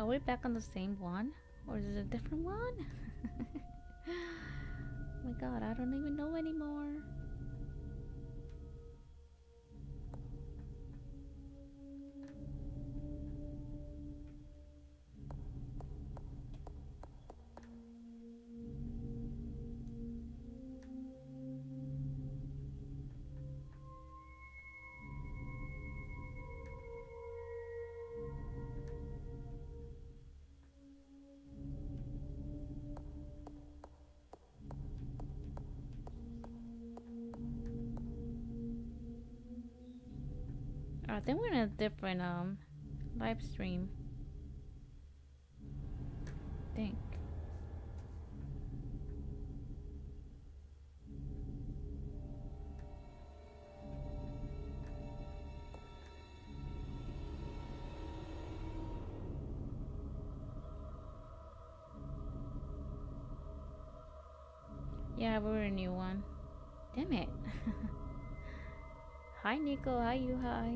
Are we back on the same one? Or is it a different one? Oh my god, I don't even know anymore. I think we're in a different live stream. I think. Yeah, we're a new one. Damn it. Hi Nico, hi you, hi.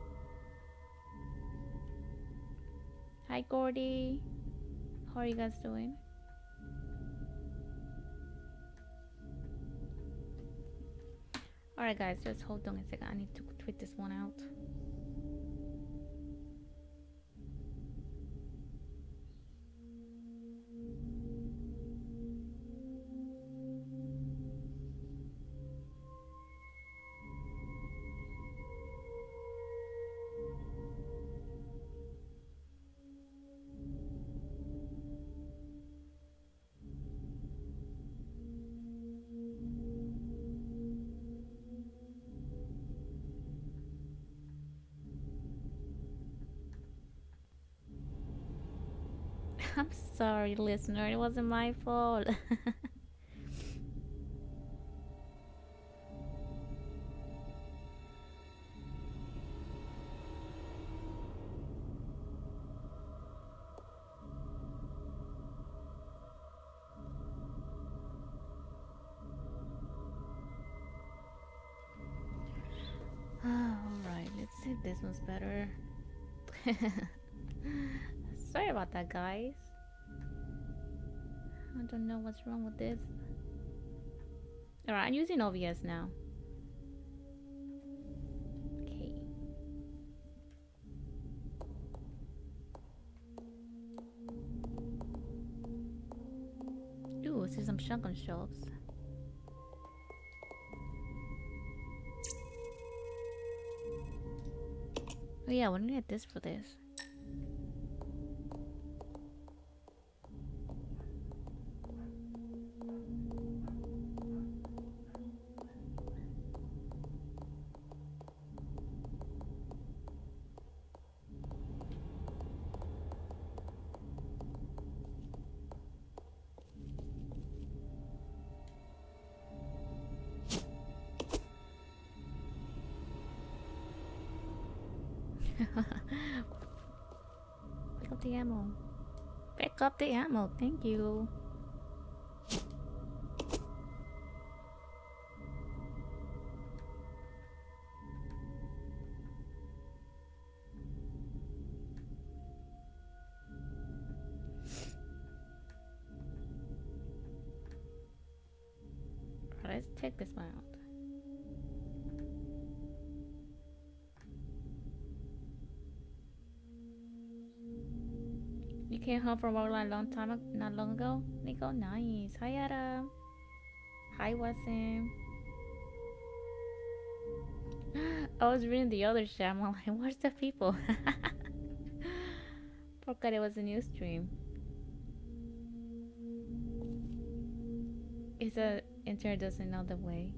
Hi Gordy. How are you guys doing? Alright guys, just hold on a second. I need to tweet this one out. I'm sorry, listener. It wasn't my fault. Alright, let's see if this one's better. Sorry about that, guys. I don't know what's wrong with this. Alright, I'm using OBS now. Okay. Ooh, see some shotgun shells. Oh yeah, we need this for this. Pick up the ammo. Pick up the ammo, thank you. Let's take this one out. You came home from work like not long ago? Nico, nice. Hi Adam. Hi Wasim. I was reading the other chat. I'm like, where's the people? Forgot it was a new stream. It's a internet doesn't know the way.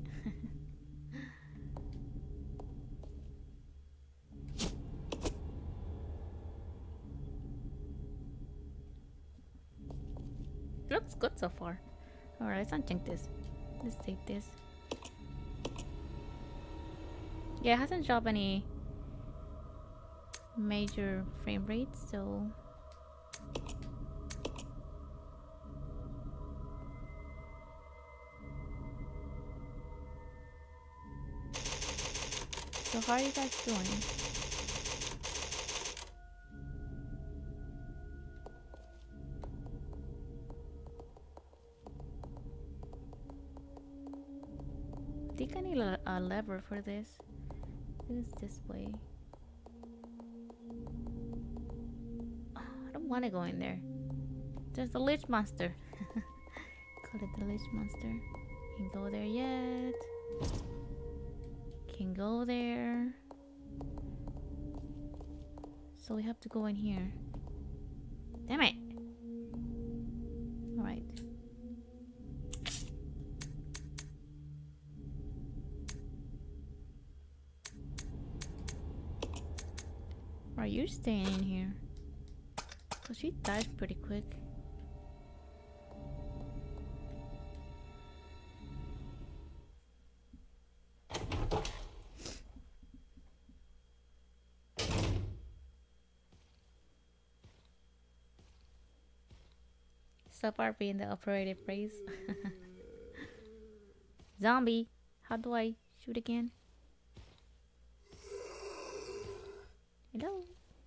Looks good so far. Alright, let's uncheck this. Let's save this. Yeah, it hasn't dropped any major frame rates, so how are you guys doing? think I need a lever for this. It's this way. Oh, I don't want to go in there. There's the lich monster. Call it the lich monster. Can't go there yet. Can't go there. So we have to go in here. Damn it! Alright. Are you staying in here? Cause she dies pretty quick. So far being the operative phrase. Zombie! How do I shoot again? Hello?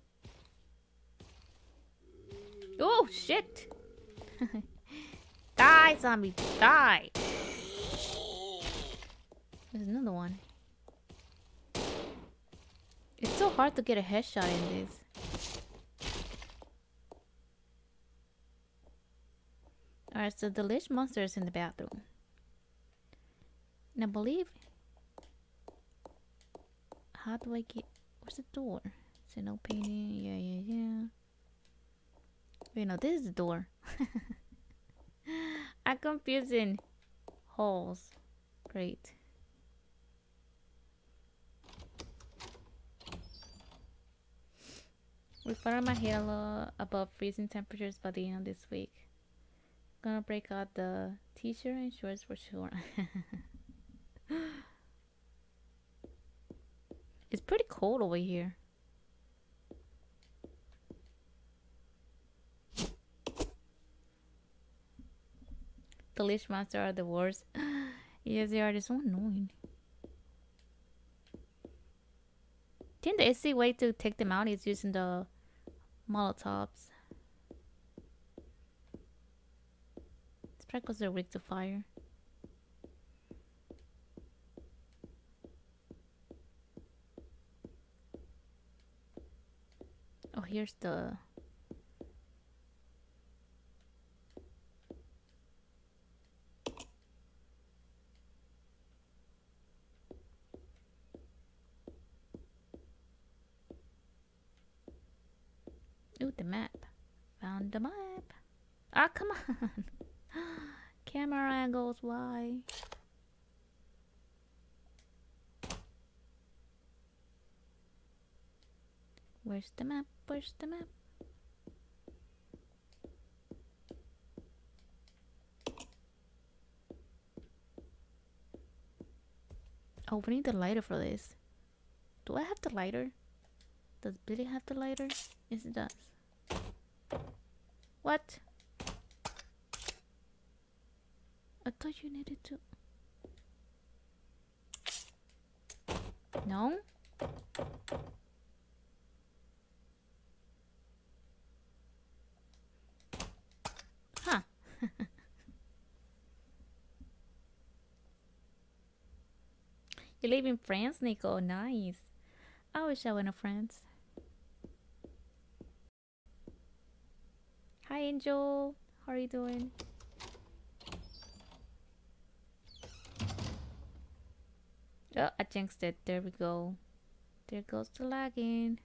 Oh shit! Die, zombie! Die! There's another one. It's so hard to get a headshot in this. Alright, so the lich monster is in the bathroom. And I believe... How do I get... Where's the door? Is it no painting? Yeah. Wait, no, this is the door. I'm confusing holes. Great. We found my head a lot above freezing temperatures by the end of this week. Gonna break out the t-shirt and shorts for sure. It's pretty cold over here. The lich monster are the worst. Yes, they are. They're so annoying. I think the easy way to take them out is using the Molotovs. It's probably because they're weak to fire. Oh, here's the... Ooh, the map. Found the map. Ah, come on. Camera angles, why? Where's the map? Where's the map? Oh, we need the lighter for this. Do I have the lighter? Does Billy have the lighter? Yes, it does. What? I thought you needed to... No? Huh. You live in France, Nico? Nice. I wish I went to France. Hi, Angel. How are you doing? Oh, I jinxed it. There we go. There goes the lagging.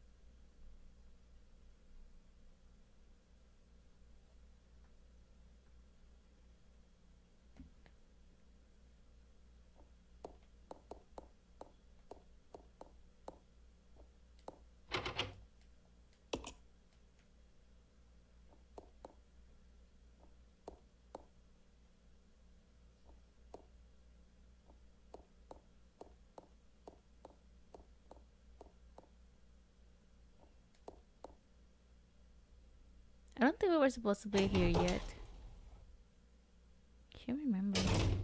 I don't think we were supposed to be here yet. Can't remember.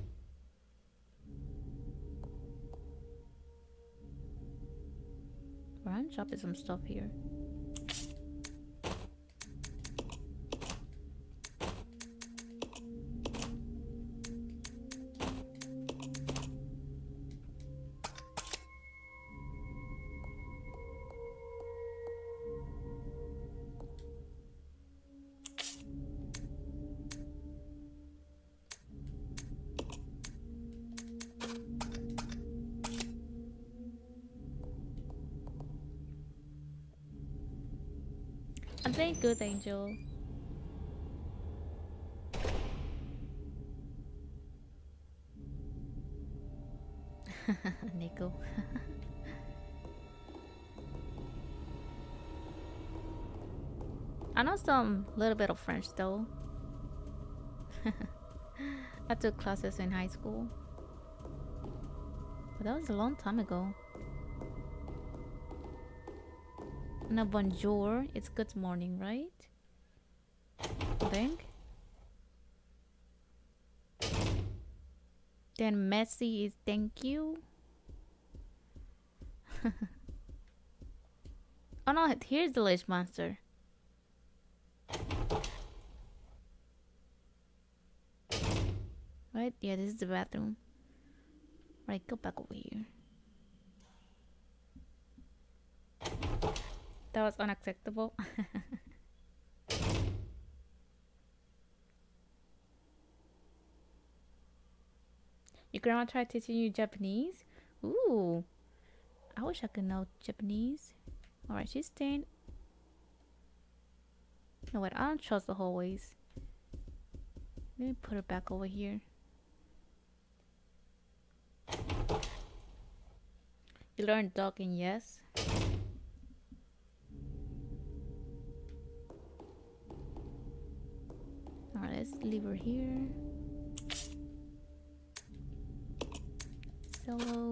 I'm chopping some stuff here. I'm doing good, Angel. Nico. I know some little bit of French though. I took classes in high school. But that was a long time ago. No, bonjour. It's good morning, right? I think. Then Messi is thank you. Oh no, here's the Lich Monster. Right? Yeah, this is the bathroom. Right, go back over here. That was unacceptable. Your grandma tried teaching you Japanese? Ooh. I wish I could know Japanese. Alright, she's staying. No, wait, I don't trust the hallways. Let me put her back over here. You learned talking, yes? Alright, let's leave her here. Solo.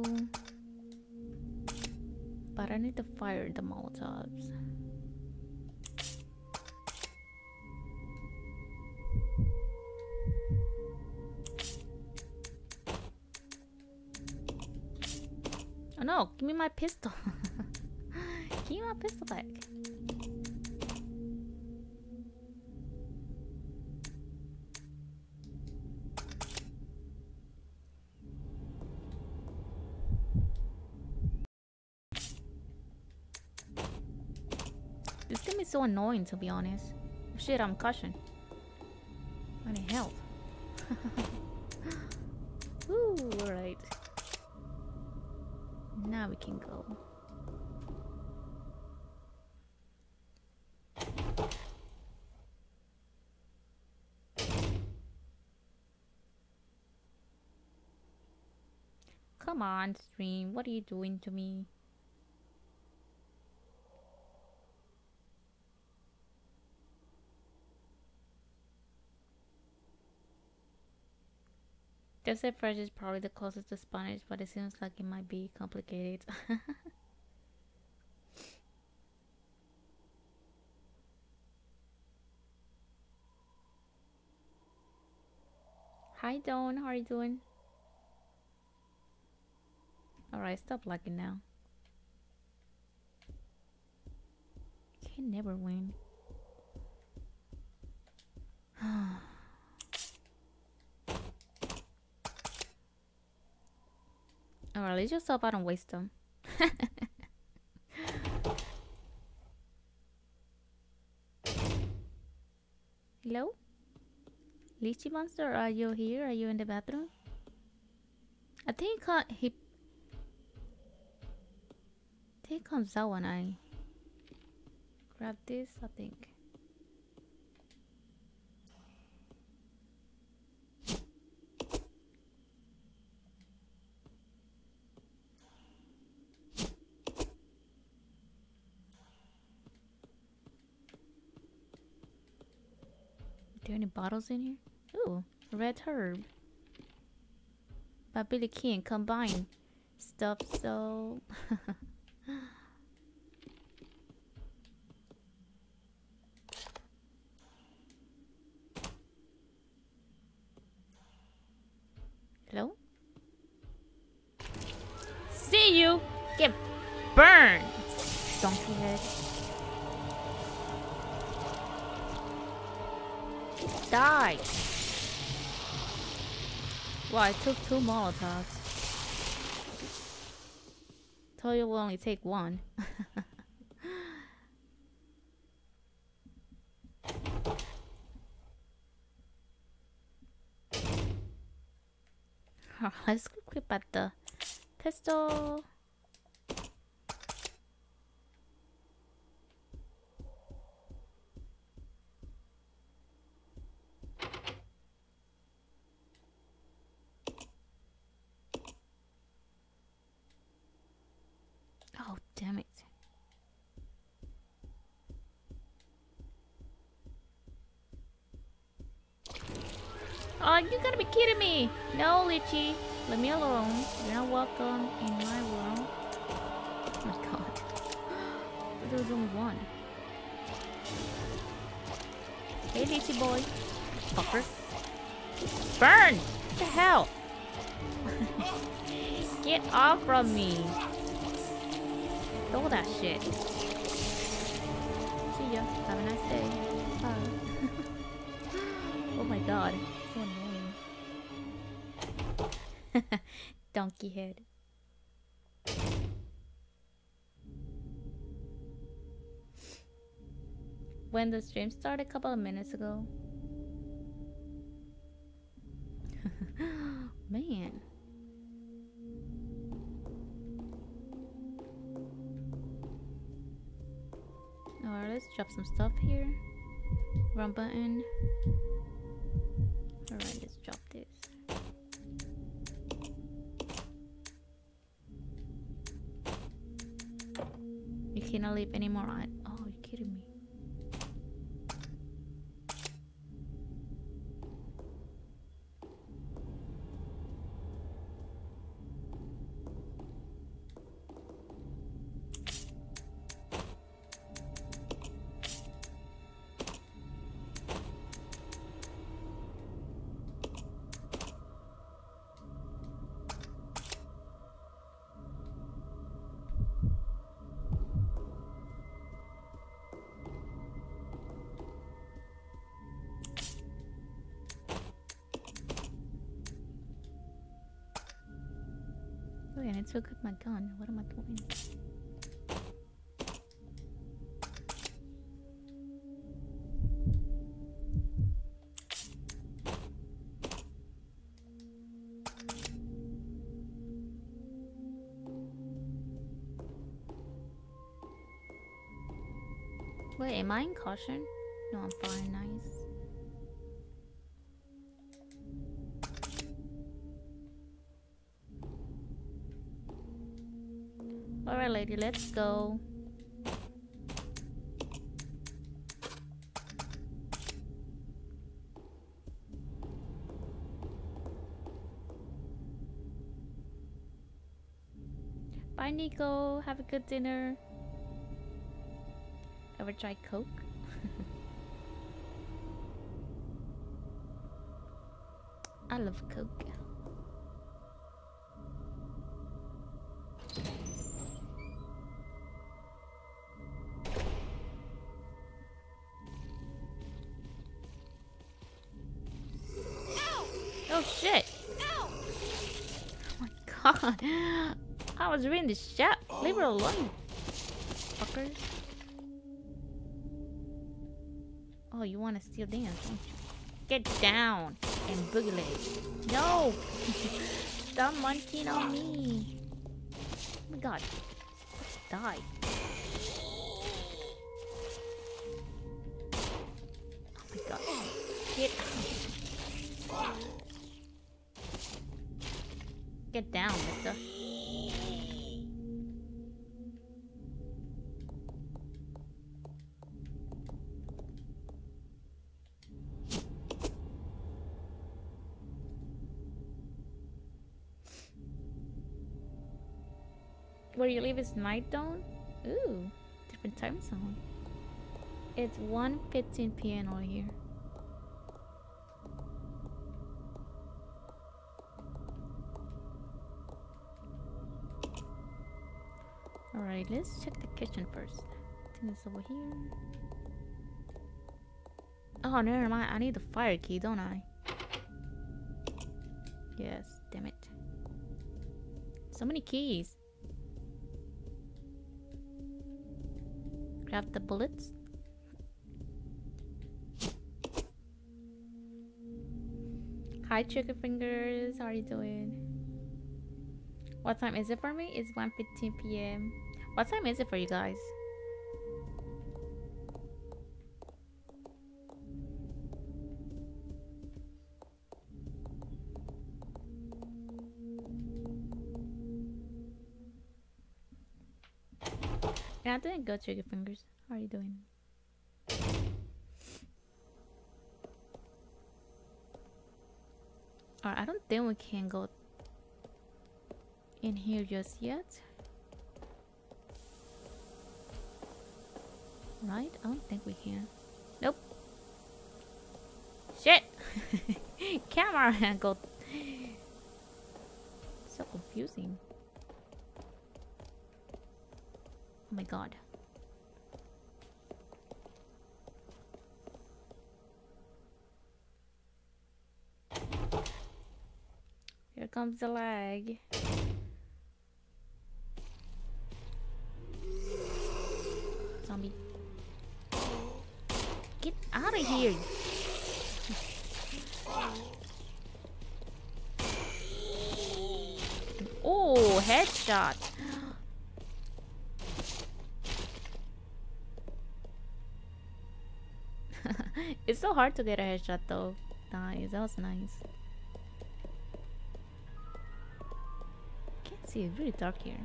But I need to fire the Molotovs. Oh no, give me my pistol. Give me my pistol back. This game is so annoying, to be honest. Shit, I'm caution. I need help. Ooh, alright. Now we can go. Come on, stream. What are you doing to me? They said French is probably the closest to Spanish, but it seems like it might be complicated. Hi Dawn, how are you doing? Alright, stop lagging now. You can never win. Alright, let's just hope I don't waste them. Hello? Lychee Monster, are you here? Are you in the bathroom? I think he comes out when I grab this, I think. Are there any bottles in here? Ooh, red herb. By Billy King combine stuff, so hello? See you! Get burned! Donkey head. Die! Wow, I took 2 Molotovs. Told you we'll only take 1. Let's equip at the pistol. damn it. Oh, you gotta be kidding me! No, Litchi, leave me alone. You're not welcome in my world. Oh my god. There was only one. Hey, Litchi boy. Fucker. Burn! What the hell? Get off from me. Throw that shit. See ya. Have a nice day. Bye. Oh my god. So annoying. Donkey head. When the stream started a couple of minutes ago. Man. Alright, let's drop some stuff here. Run button. Alright, let's drop this. You cannot leave anymore. Oh, you're kidding me. Wait, I need to equip my gun. What am I doing? Wait, am I in caution? No, I'm fine. Nice. Alright, lady, let's go. Bye, Nico. Have a good dinner. Ever try Coke? I love Coke. Oh shit! Oh my god! I was reading the chat. Leave her alone, fuckers. Oh, you want to steal dance, don't you? Get down and boogie leg. No! Stop munching on me. Oh my god. Let's die. Oh my god. Get out. Get down, mister. Where you live is night dawn? Ooh, different time zone. It's 1:15 p.m. over here. Alright, let's check the kitchen first. I think it's over here. Oh, never mind. I need the fire key, don't I? Yes, damn it. So many keys. Grab the bullets. Hi, Chicken Fingers. How are you doing? What time is it for me? It's 1:15 p.m. What time is it for you guys? Yeah, I'm doing good, Trigger Fingers. How are you doing? Alright, I don't think we can go in here just yet. Right? I don't think we can. Nope. Shit! Camera angle. So confusing. Oh my god. Here comes the lag. Zombie. Get out of here! Oh, headshot! It's so hard to get a headshot though. Nice, that was nice. Can't see, it's really dark here.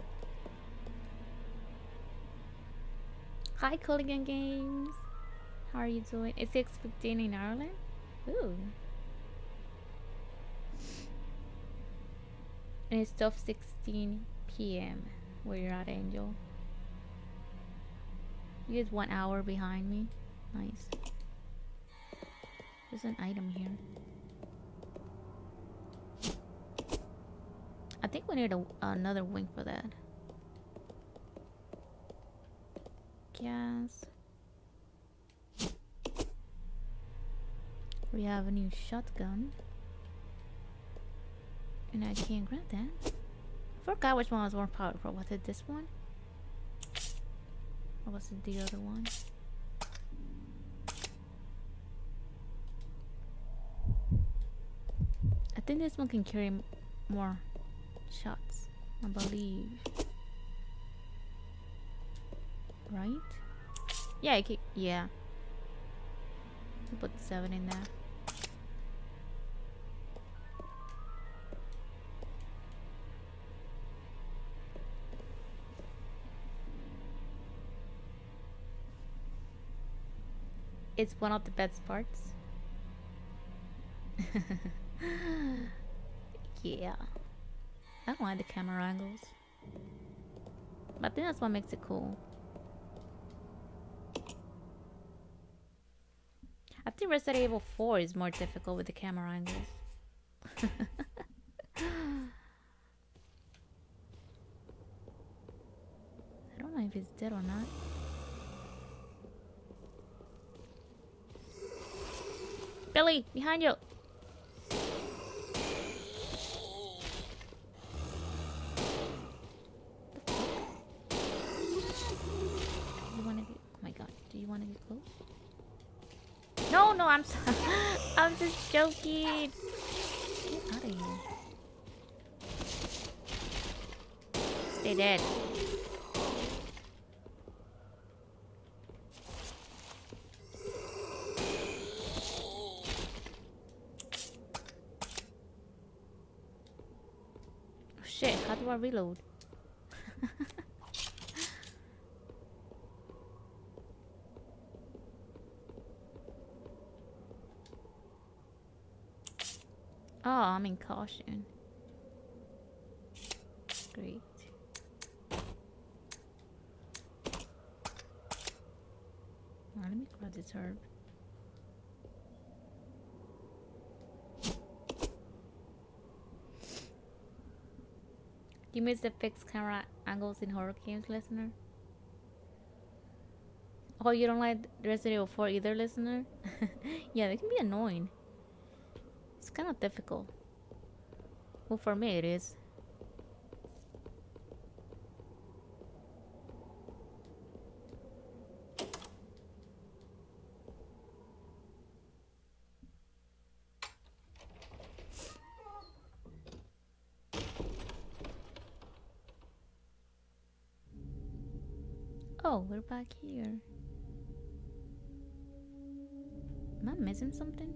Hi, Culligan Games. How are you doing? It's 6:15 in Ireland. Ooh. And it's 12:16 p.m. where you're at, Angel. You guys 1 hour behind me. Nice. There's an item here. I think we need another wing for that. Gas. We have a new shotgun. And I can't grab that. I forgot which one was more powerful. Was it this one? Or was it the other one? I think this one can carry more shots, I believe. Right? Yeah, I can, yeah. Put 7 in there. It's one of the best parts. Yeah. I don't like the camera angles. But I think that's what makes it cool. I think Resident Evil 4 is more difficult with the camera angles. I don't know if it's dead or not. Billy, behind you! Want to get close? No, no, I'm I'm just joking. Get out of here. Stay dead. Oh, shit, how do I reload? Oh, I'm in caution. Great. Let me grab this herb. You miss the fixed camera angles in horror games, listener? Oh, you don't like Resident Evil 4 either, listener? Yeah, they can be annoying. It's kind of difficult. Well, for me it is. Oh, we're back here. Am I missing something?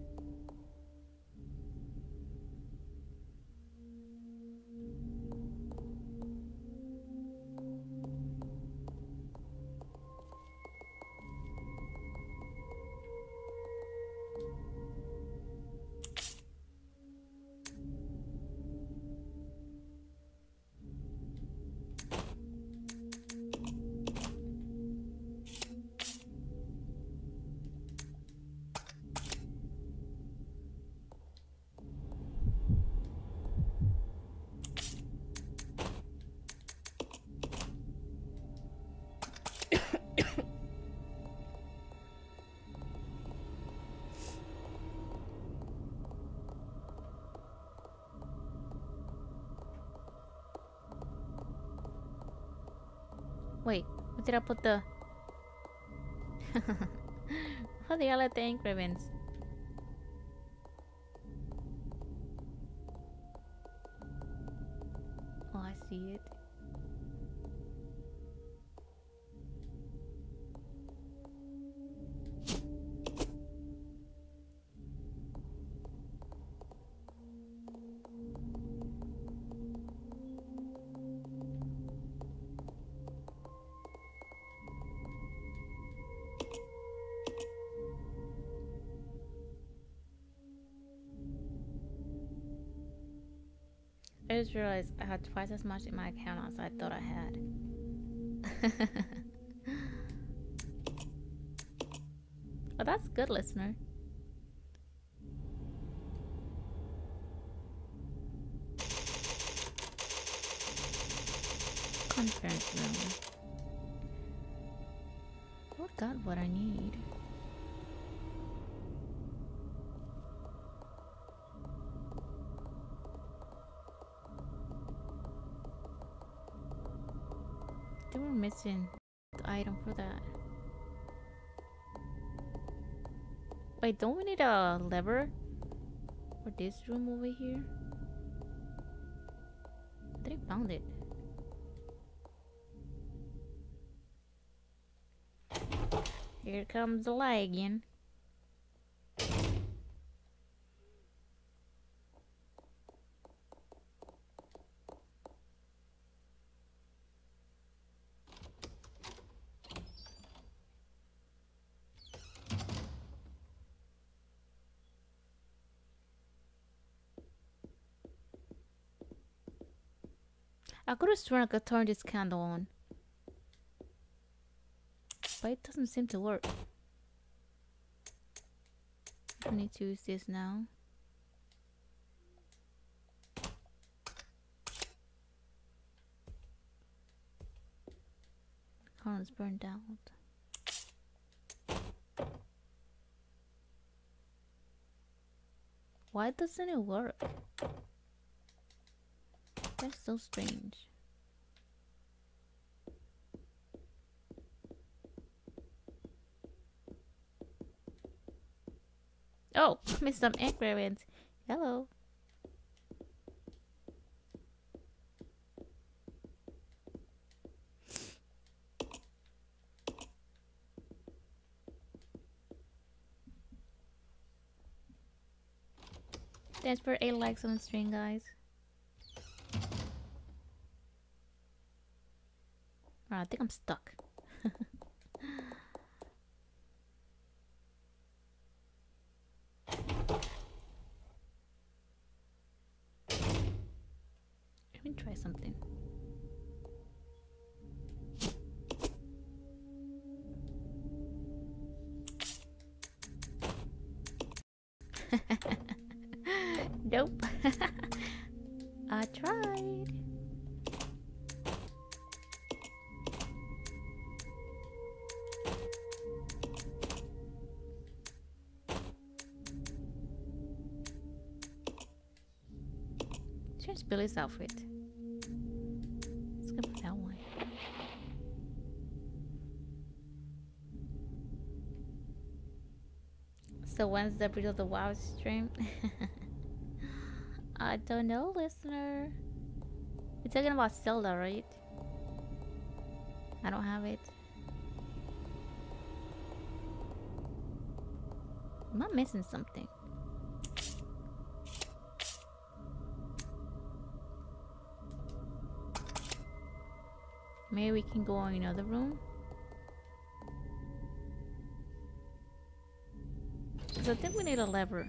Wait, where did I put the... How the hell are the ink ribbons? Oh, I see it. I just realized I had twice as much in my account as I thought I had. Oh, that's good, listener. Conference room. Forgot what I need. They were missing the item for that. Wait, don't we need a lever for this room over here? I think I found it. Here comes the lagging. I could have sworn I could turn this candle on, but it doesn't seem to work. I need to use this now. The candle's burned out. Why doesn't it work? That's so strange. Oh, missed some ink ribbons. Hello. Thanks for 8 likes on the stream, guys. Oh, I think I'm stuck. Let me try something. Nope. I tried. Change Billy's outfit. Let's go for that one. So when's the Breath of the Wild stream? I don't know, listener. You're talking about Zelda, right? I don't have it. Am I missing something? Maybe we can go in another room. So I think we need a lever.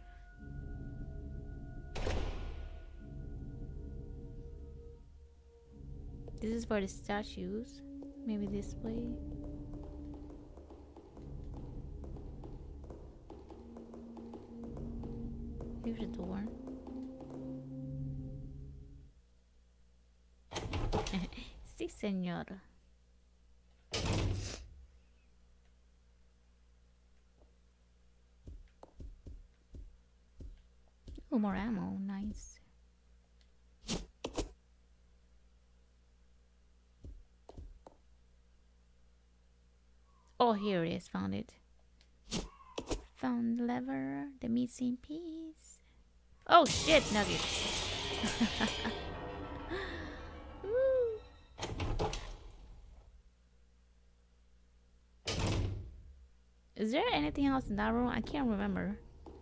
This is for the statues. Maybe this way. Here's the door. Si, señor. Ooh, more ammo. Nice. Oh, here it is. Found it. Found the lever. The missing piece. Oh, shit, Nugget. Is there anything else in that room? I can't remember.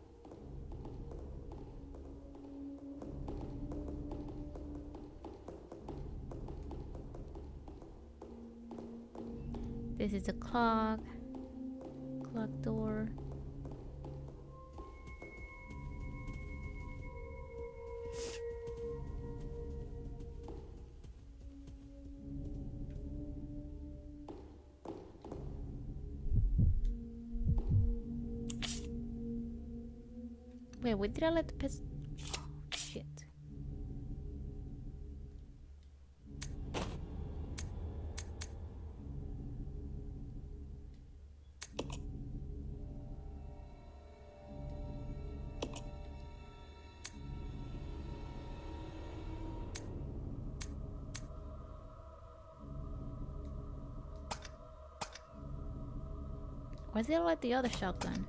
This is a clock. Clock door. Wait, where did I let the pistol? Oh, shit. Where did I let the other shotgun?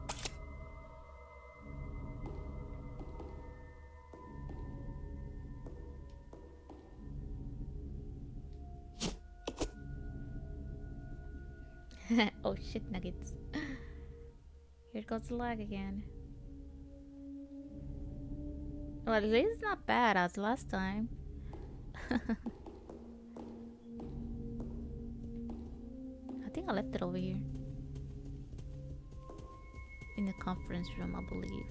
Oh shit, Nuggets. Here goes the lag again. Well, at least it's not bad as last time. I think I left it over here. In the conference room, I believe.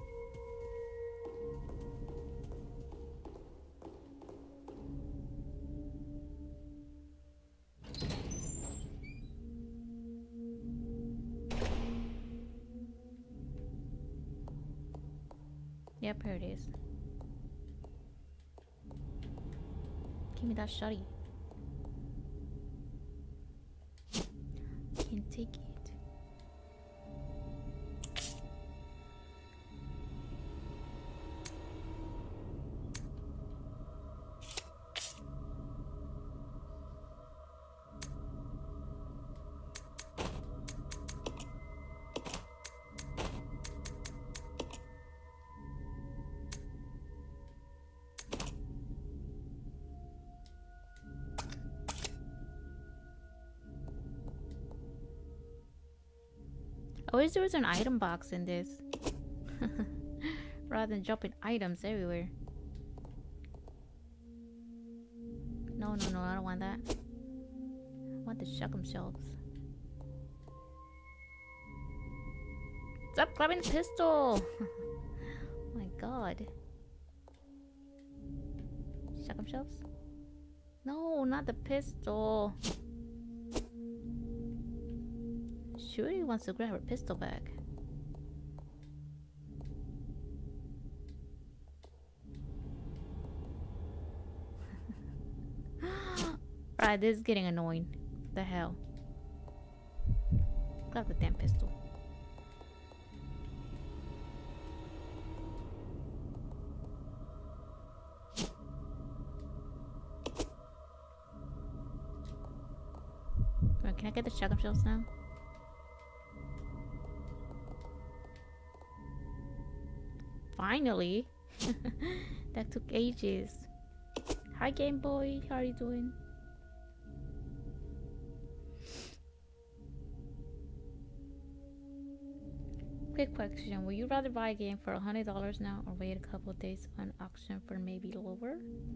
Yep, here it is. Give me that shotty. Can't take it. I wish there was an item box in this. Rather than dropping items everywhere. No, no, no, I don't want that. I want the shotgun shelves. Stop grabbing the pistol! Oh my god. Shotgun shelves? No, not the pistol. Shuri wants to grab her pistol back. Right, this is getting annoying. What the hell? Grab the damn pistol. Wait, can I get the shotgun shells now? Finally! That took ages. Hi Game Boy, how are you doing? Quick question, would you rather buy a game for $100 now or wait a couple of days on auction for maybe lower?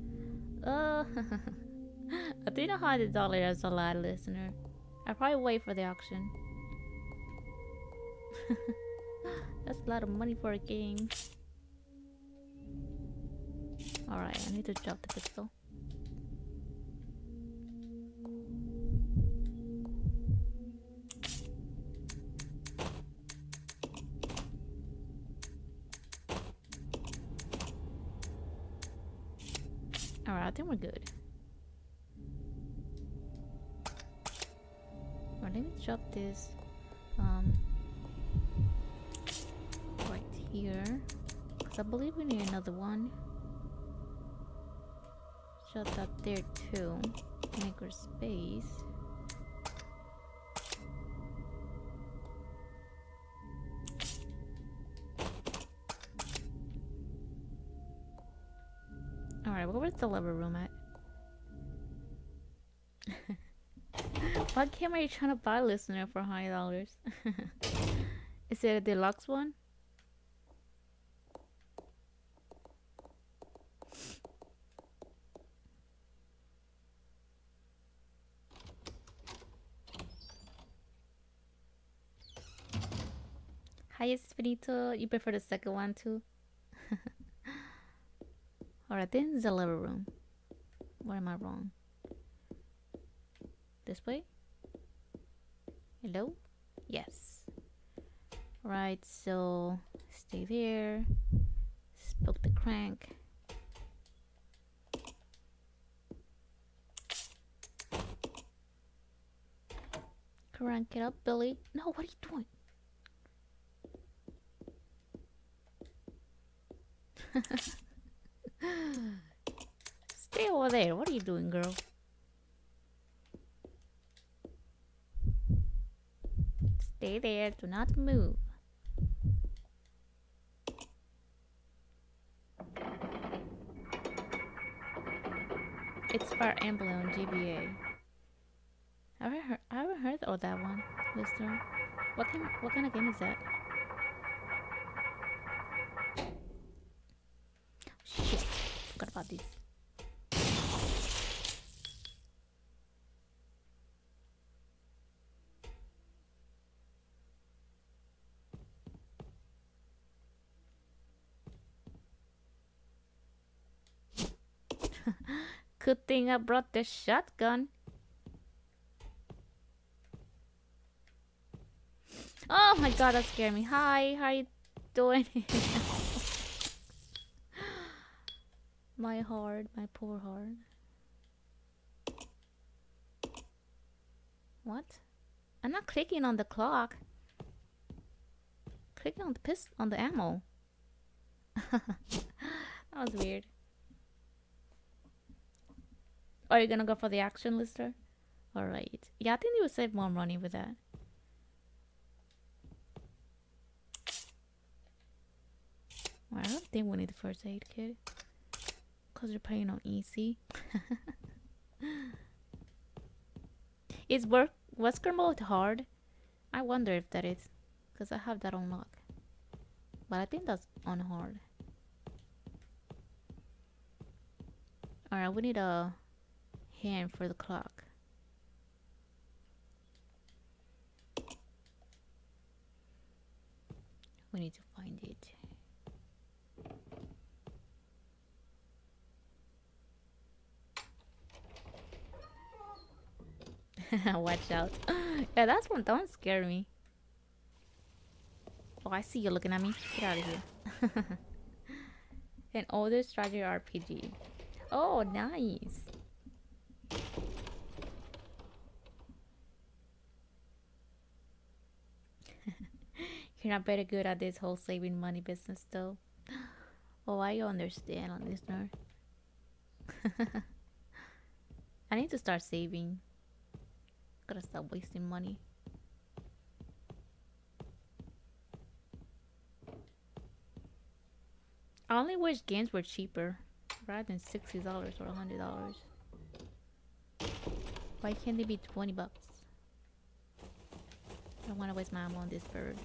I think $100 is a lot, listener. I'll probably wait for the auction. That's a lot of money for a game. Alright, I need to drop the pistol. Alright, I think we're good. Alright, let me drop this right here. Because I believe we need another one. Shut that there too. Make our space. Alright, well, where's the lever room at? What camera are you trying to buy, listener, for $100? Is it a deluxe one? Hi, Espirito. You prefer the second one too? Alright, this is the lever room. Where am I wrong? This way? Hello? Yes. Right, so stay there. Spoke the crank. Crank it up, Billy. No, what are you doing? Stay over there. What are you doing, girl? Stay there. Do not move. It's Fire Emblem on GBA. I haven't heard of that one, listener. What kind of game is that? Shit, forgot about this. Good thing I brought the shotgun. Oh my god, that scared me. Hi, how you doing? My heart, my poor heart. What? I'm not clicking on the clock. Clicking on the on the ammo. That was weird. Are you gonna go for the action, lister? Alright. Yeah, I think you would save more money with that. I don't think we need the first aid kit. Because you're playing on easy. Is Wesker mode hard? I wonder if that is. Because I have that on lock. But I think that's on hard. Alright, we need a hand for the clock. We need to find it. Watch out. Yeah, that's one. Don't scare me. Oh, I see you looking at me. Get out of here. An older strategy RPG. Oh, nice. You're not very good at this whole saving money business, though. Oh, I understand on this nerd. I need to start saving. Gotta stop wasting money. I only wish games were cheaper rather than $60 or $100. Why can't they be 20 bucks? I don't want to waste my ammo on this bird.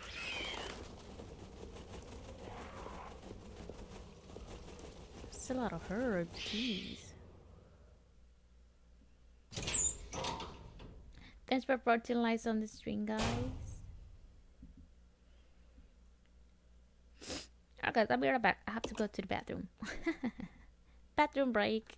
There's a lot of herbs, jeez. Thanks for putting lights on the stream, guys. Alright guys, I'll be right back. I have to go to the bathroom. Bathroom break.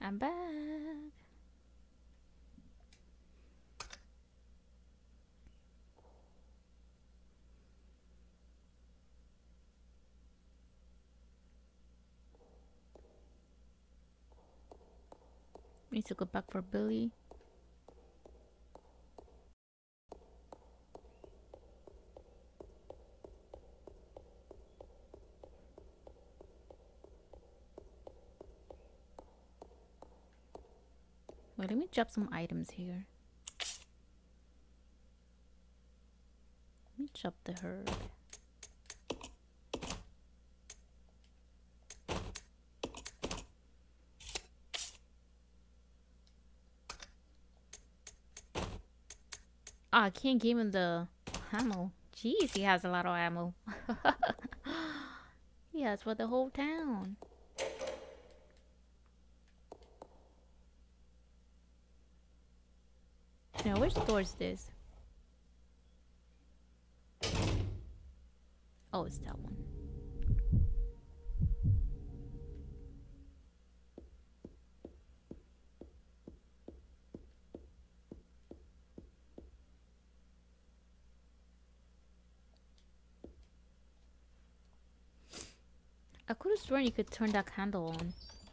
I'm back. Need to go back for Billy. Wait, let me drop some items here. Let me chop the herd. Oh, I can't give him the ammo. Jeez, he has a lot of ammo. He has for the whole town. Now, which store is this? Oh, it's that one. I could have sworn you could turn that candle on.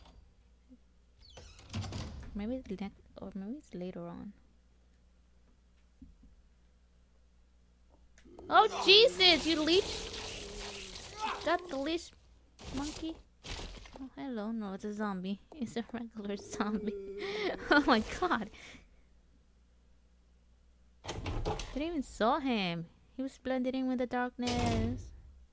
Maybe it's next, or maybe it's later on. Oh Jesus! You leech! Got the leech, monkey. Oh hello, no, it's a zombie. It's a regular zombie. Oh my god! Didn't even saw him. He was blended in with the darkness.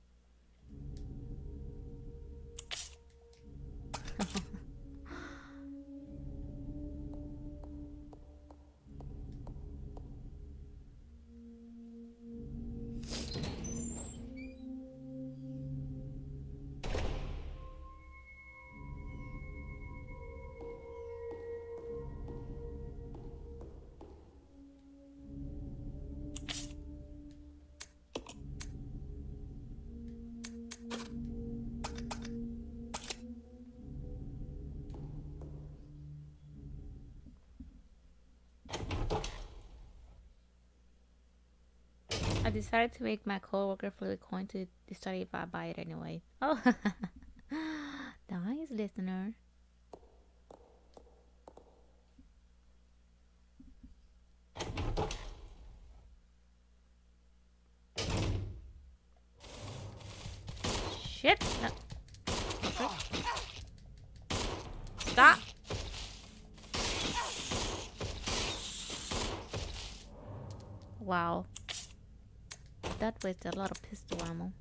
I decided to make my coworker flip a coin to decide if I buy it anyway. Oh, nice listener. Shit! No. Okay. Stop! Wow. That wasted a lot of pistol ammo.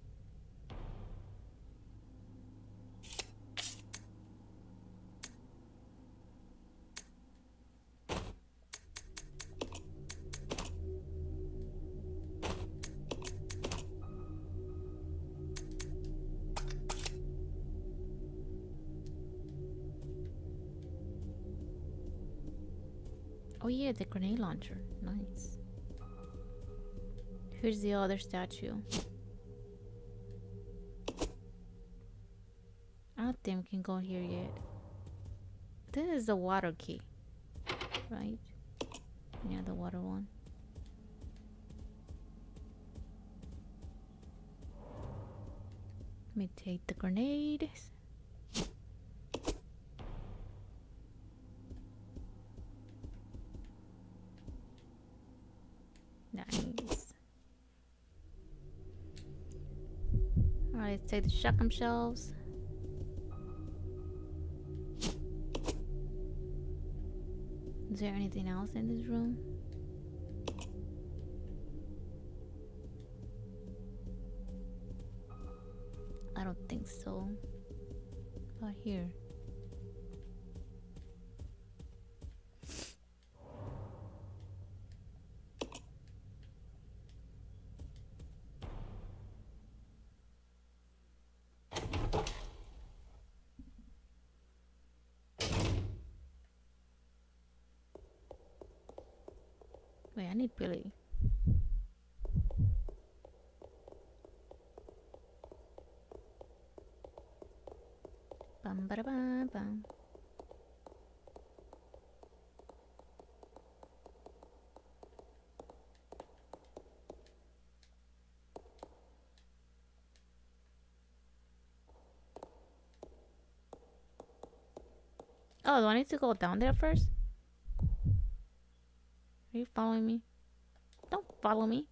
Oh yeah, the grenade launcher. Nice. Here's the other statue. I don't think we can go here yet. This is the water key, right? Yeah, the water one. Let me take the grenade. Nice. Alright, let's take the shotgun shells. Is there anything else in this room? I don't think so. Not here. Wait, I need Billy. Bum ba da bum bum. Oh, do I need to go down there first? Are you following me? Don't follow me.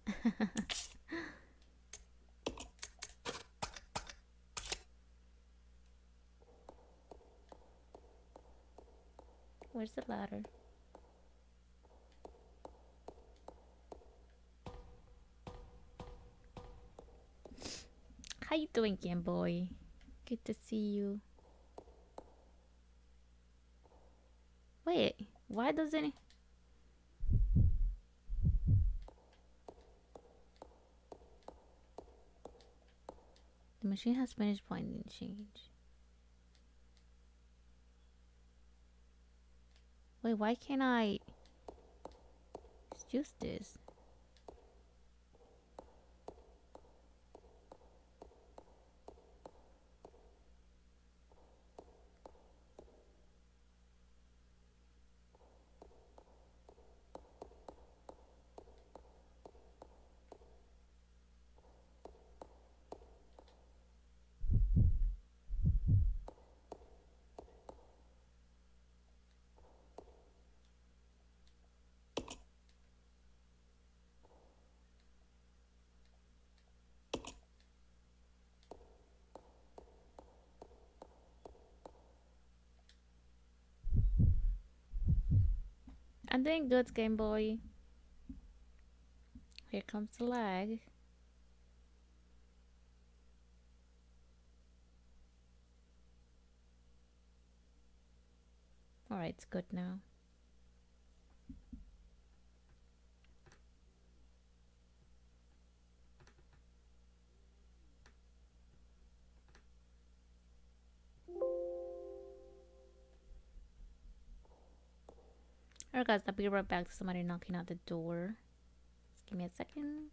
Where's the ladder? How you doing, Game Boy? Good to see you. Wait, why doesn't it? The machine has finished finding change. Wait, why can't I use this? I'm doing good, Game Boy. Here comes the lag. Alright, it's good now. Alright guys, I'll be right back to somebody knocking at the door. Just give me a second.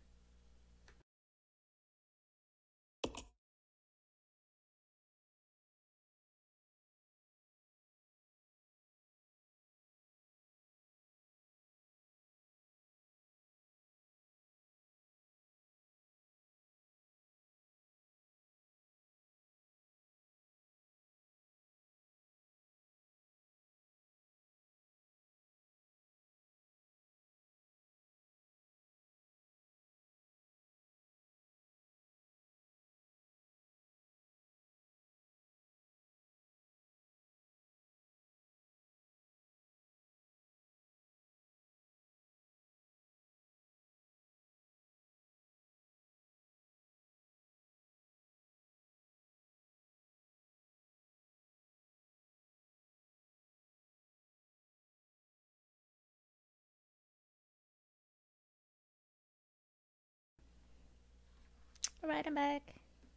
Alright, I'm back.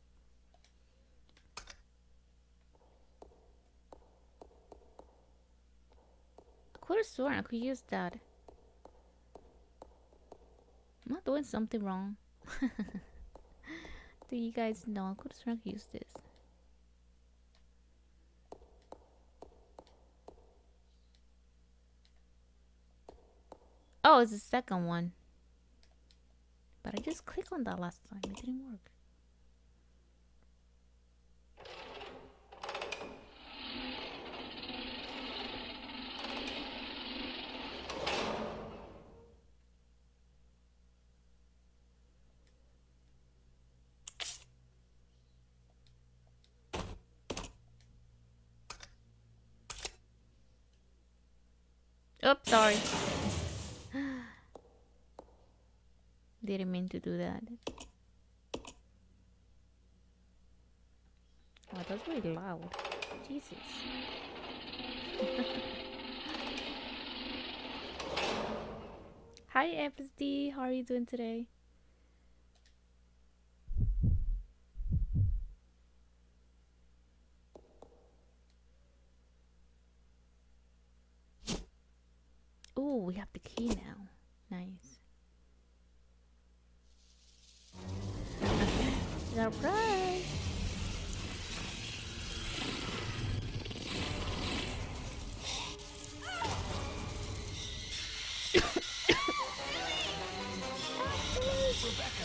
I could have sworn I could use that. I'm not doing something wrong. Do you guys know? I could have sworn I could use this. Oh, it's the second one. But I just clicked on that last time. It didn't work. Oops, sorry. Didn't mean to do that. Oh, that's really loud. Jesus. Hi, FSD. How are you doing today? Ooh, we have the key now. Nice. Surprise! Rebecca.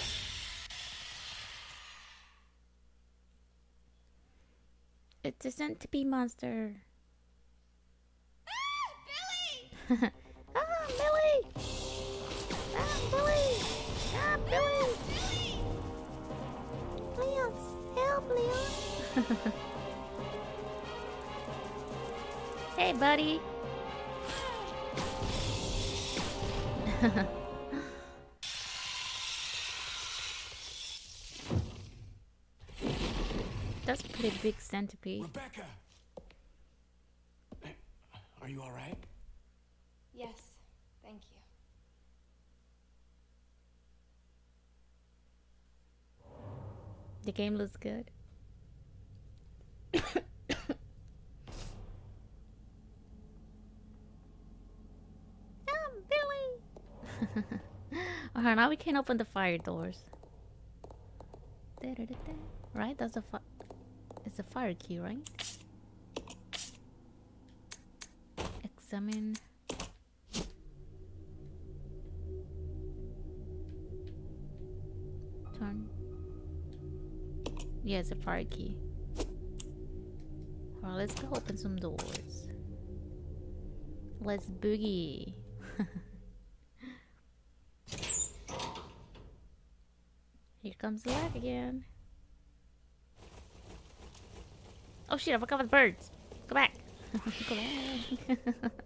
It's a centipede monster. Ah, Billy! Ah, Billy! Ah, Billy! Leon, help, Leon! Hey, buddy! That's a pretty big centipede. Rebecca! Are you alright? Yes, thank you. The game looks good. Billy! Alright, now we can open the fire doors. Right? That's a it's a fire key, right? Examine. Turn. Yeah, it's a fire key. Alright, let's go open some doors. Let's boogie. Here comes the lag again. Oh shit, I forgot about the birds. Go back. Go back.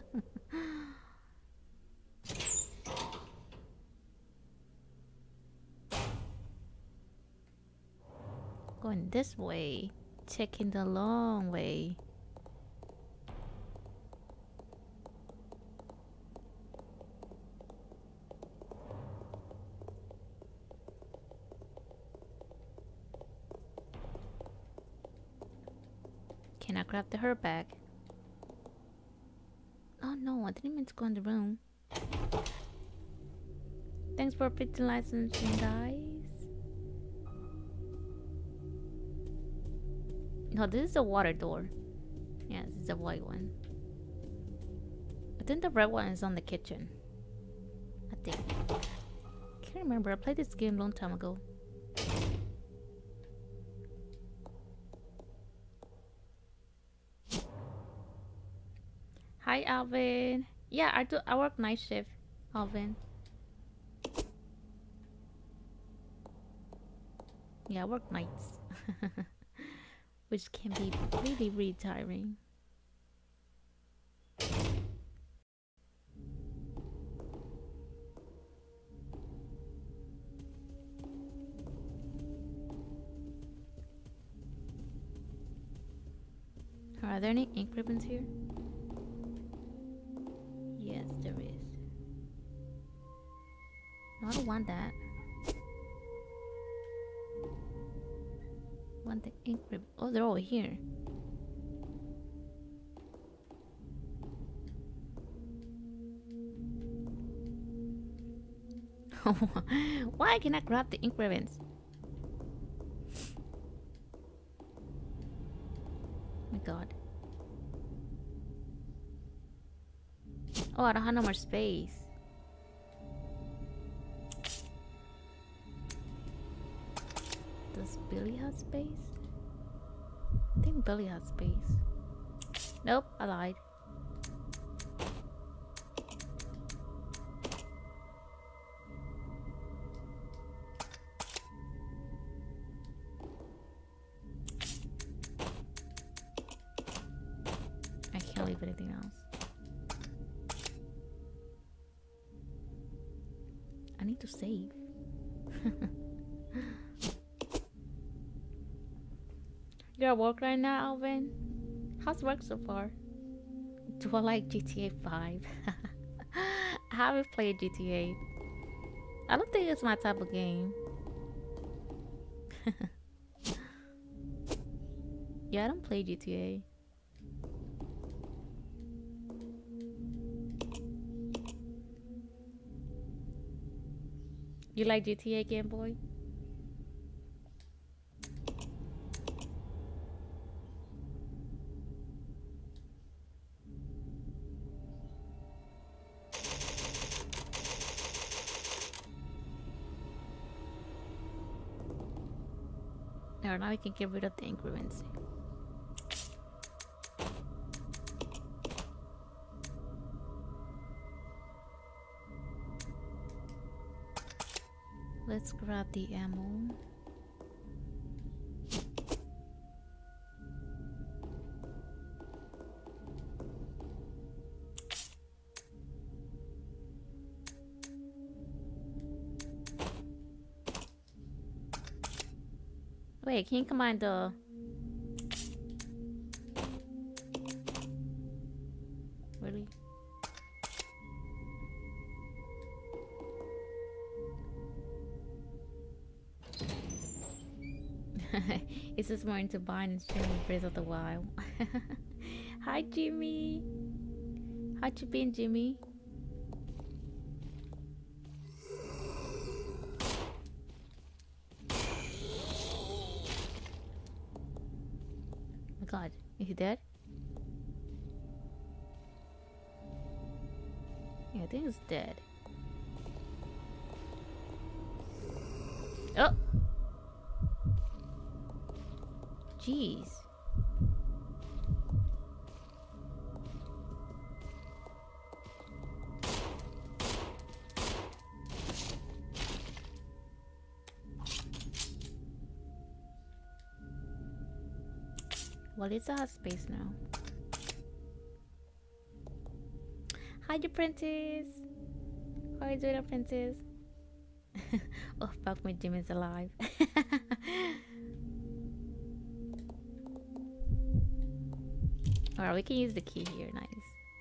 Going this way. Taking the long way. Can I grab the herb bag? Oh no, I didn't mean to go in the room. Thanks for picking licensing, guys. No, this is a water door. Yeah, this is a white one. I think the red one is on the kitchen. I think. Can't remember. I played this game a long time ago. Hi, Alvin. Yeah, I work night shift, Alvin. Yeah, I work nights. Which can be really, really tiring. Are there any ink ribbons here? Yes, there is. No, I don't want that. I want the ink ribbon. Oh, they're over here. Why can I grab the ink ribbons? Oh my god. Oh, I don't have no more space. Does Billy have space? I think Billy has space. Nope, I lied. I can't leave anything else. I need to save. You're at work right now, Alvin? How's work so far? Do I like GTA 5? I haven't played GTA. I don't think it's my type of game. Yeah, I don't play GTA. You like GTA, Game Boy? Alright, now we can get rid of the increments. grab the ammo. Wait, can you combine the... Really? It's just more into buying and streaming Breath of the Wild. Hi, Jimmy. How you been, Jimmy? Oh my God, is he dead? Yeah, I think he's dead. Oh! Jeez. Well, it's a space now. Hi, you princess. How are you doing, princess? Oh, fuck me, Jimmy's alive. Alright, we can use the key here. Nice.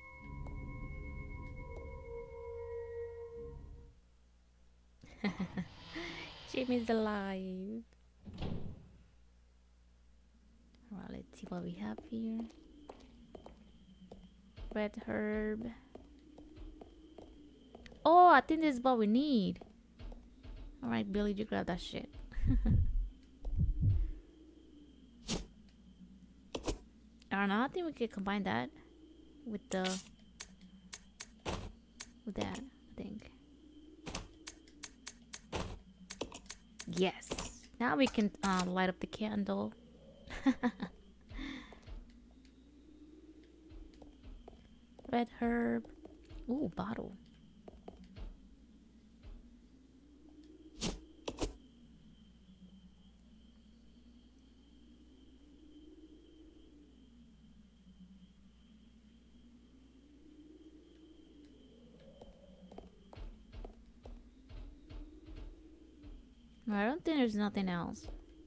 Jimmy's alive. Alright, let's see what we have here. Red herb. Oh, I think this is what we need. Alright, Billy, you grab that shit. I don't know, I think we could combine that with the... with that, I think. Yes! Now we can light up the candle. Red herb. Ooh, bottle. I don't think there's nothing else.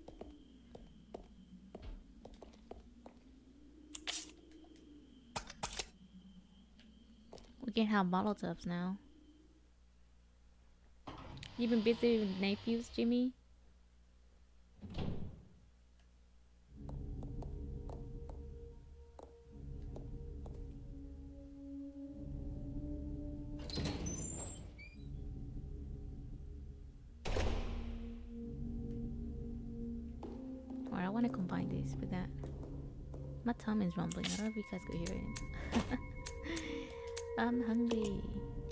We can have Molotovs now. You been busy with nephews, Jimmy? Alright, I want to combine this with that. My tummy is rumbling. I don't know if you guys could hear it. I'm hungry.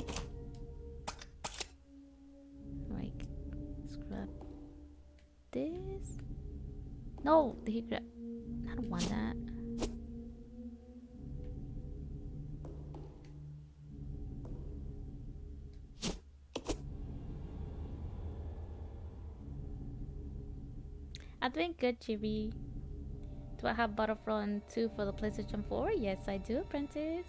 Like, scrap this. No, the grab. I don't want that. I'm doing good, Chibi. Do I have Battlefront 2 for the PlayStation 4? Yes, I do, Apprentice.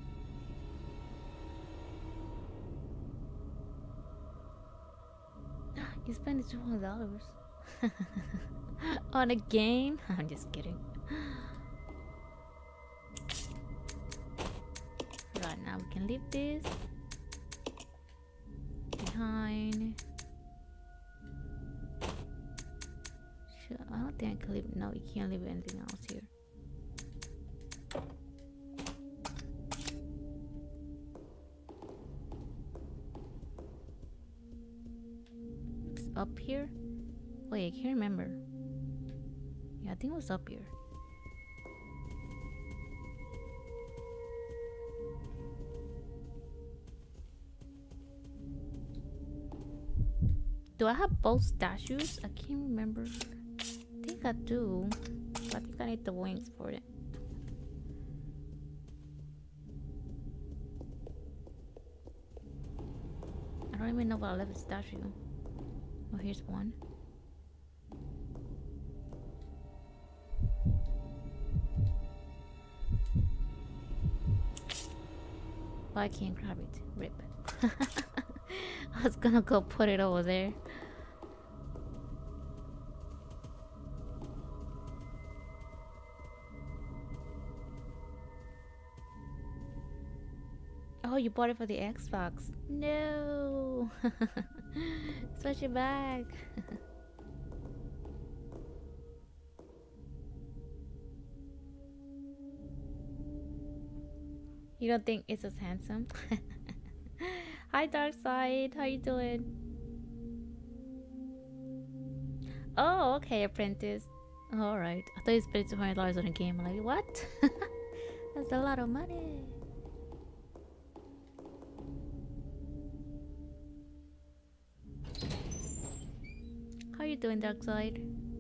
You spent $200 on a game? I'm just kidding. Right, now we can leave this behind. Sure, I don't think I can leave. No, you can't leave anything else here. Up here? Wait, I can't remember. Yeah, I think it was up here. Do I have both statues? I can't remember. I think I do. But I think I need the wings for it. I don't even know what I left the statue. Oh, here's one. Oh, I can't grab it. Rip. I was gonna go put it over there. Oh, you bought it for the Xbox. No. Switch it back. You don't think it's as handsome? Hi, Darkside. How you doing? Oh, okay, Apprentice. Alright. I thought you spent $200 on a game. I'm like, what? That's a lot of money. How you doing, Darkside?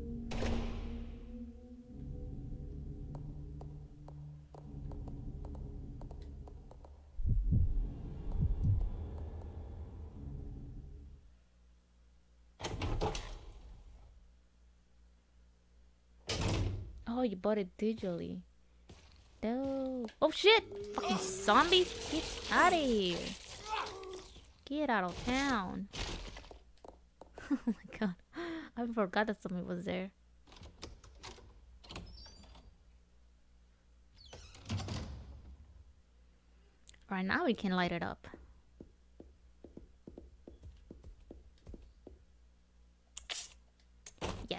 Oh, you bought it digitally. No. Oh shit! Fucking zombie! Get out of here! Get out of town! Oh my god. I forgot that somebody was there. Alright, now we can light it up. Yes.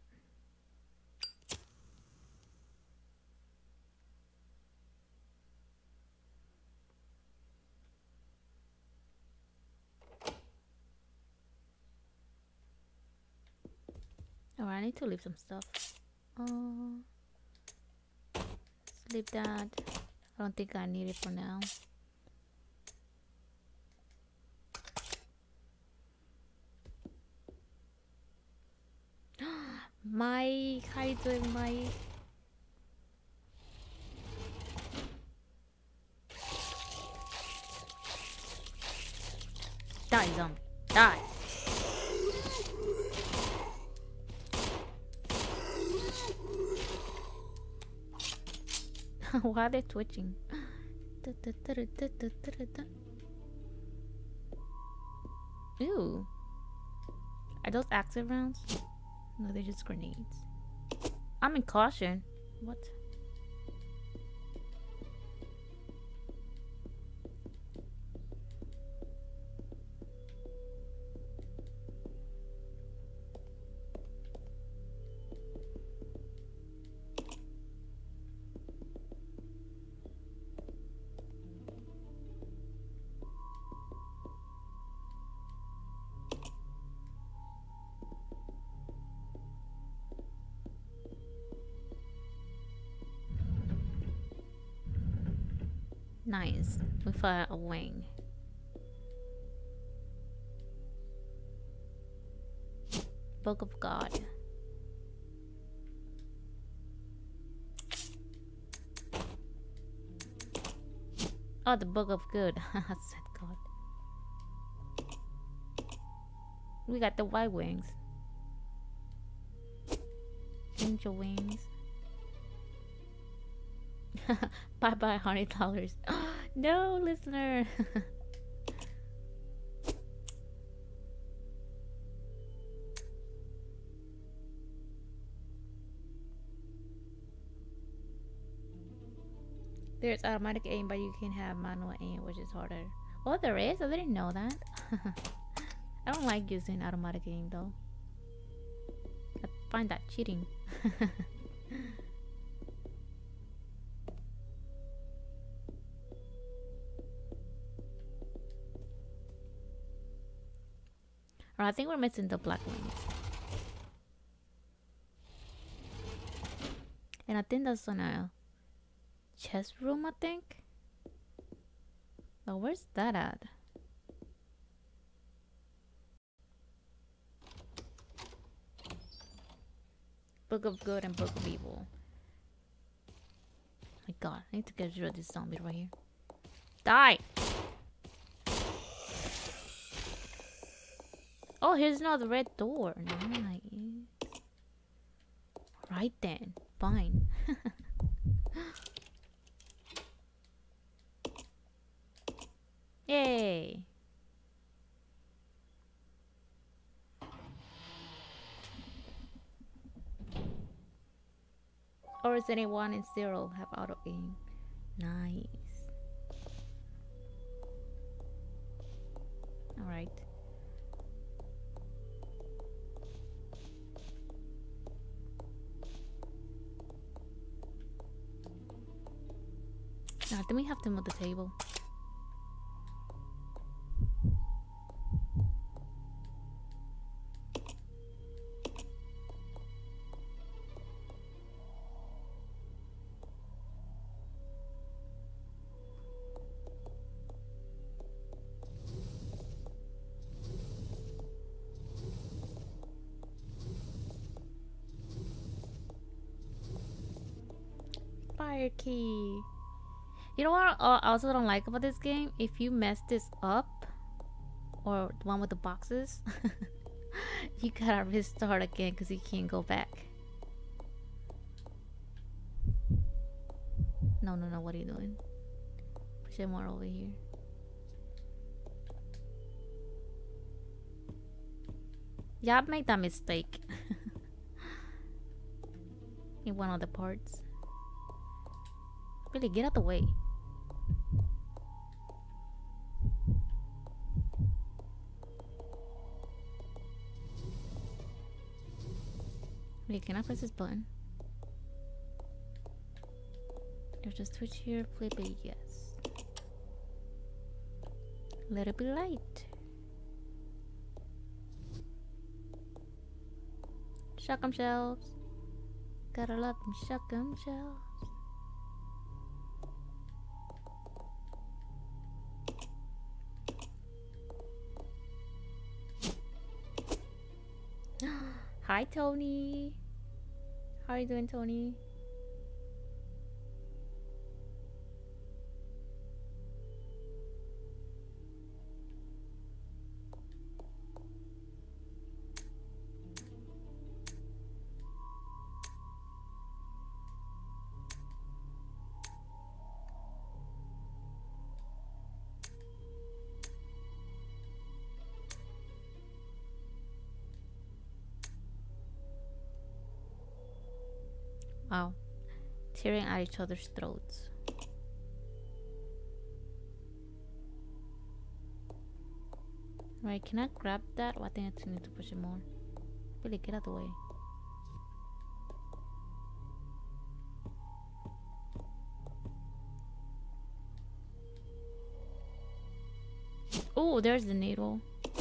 Alright, I need to leave some stuff. Leave that. I don't think I need it for now. Mike, how you doing, Mike? Die, zombie. Die. Why are they twitching? Ew. Are those active rounds? No, they're just grenades. I'm in caution. What? Nice. With a wing. Book of God. Oh, the Book of Good. Said God. We got the white wings. Angel wings. Bye bye, $100. No, listener. There's automatic aim, but you can have manual aim, which is harder. Oh, there is? I didn't know that. I don't like using automatic aim though. I find that cheating. I think we're missing the black wings. And I think that's on a chest room, I think. But where's that at? Book of Good and Book of Evil. Oh my god, I need to get rid of this zombie right here. Die! Oh, here's another red door. Nice. Right then. Fine. Yay. Or is anyone in 0 have auto aim? Nice. Alright. Now, then we have to move the table. Fire key. You know what I also don't like about this game? If you mess this up, or the one with the boxes, you gotta restart again because you can't go back. No, no, no, what are you doing? Push it more over here. Yeah, I've made that mistake in one of the parts. Really, get out the way. Wait, can I press this button? There's a switch here, flip it, yes. Let it be light. Shock 'em shelves. Gotta love them shock 'em shelves. Hi, Tony. How are you doing, Tony? Wow. Tearing at each other's throats. Right, can I grab that? Oh, I think I need to push it more. Billy, get out the way. Oh, there's the needle.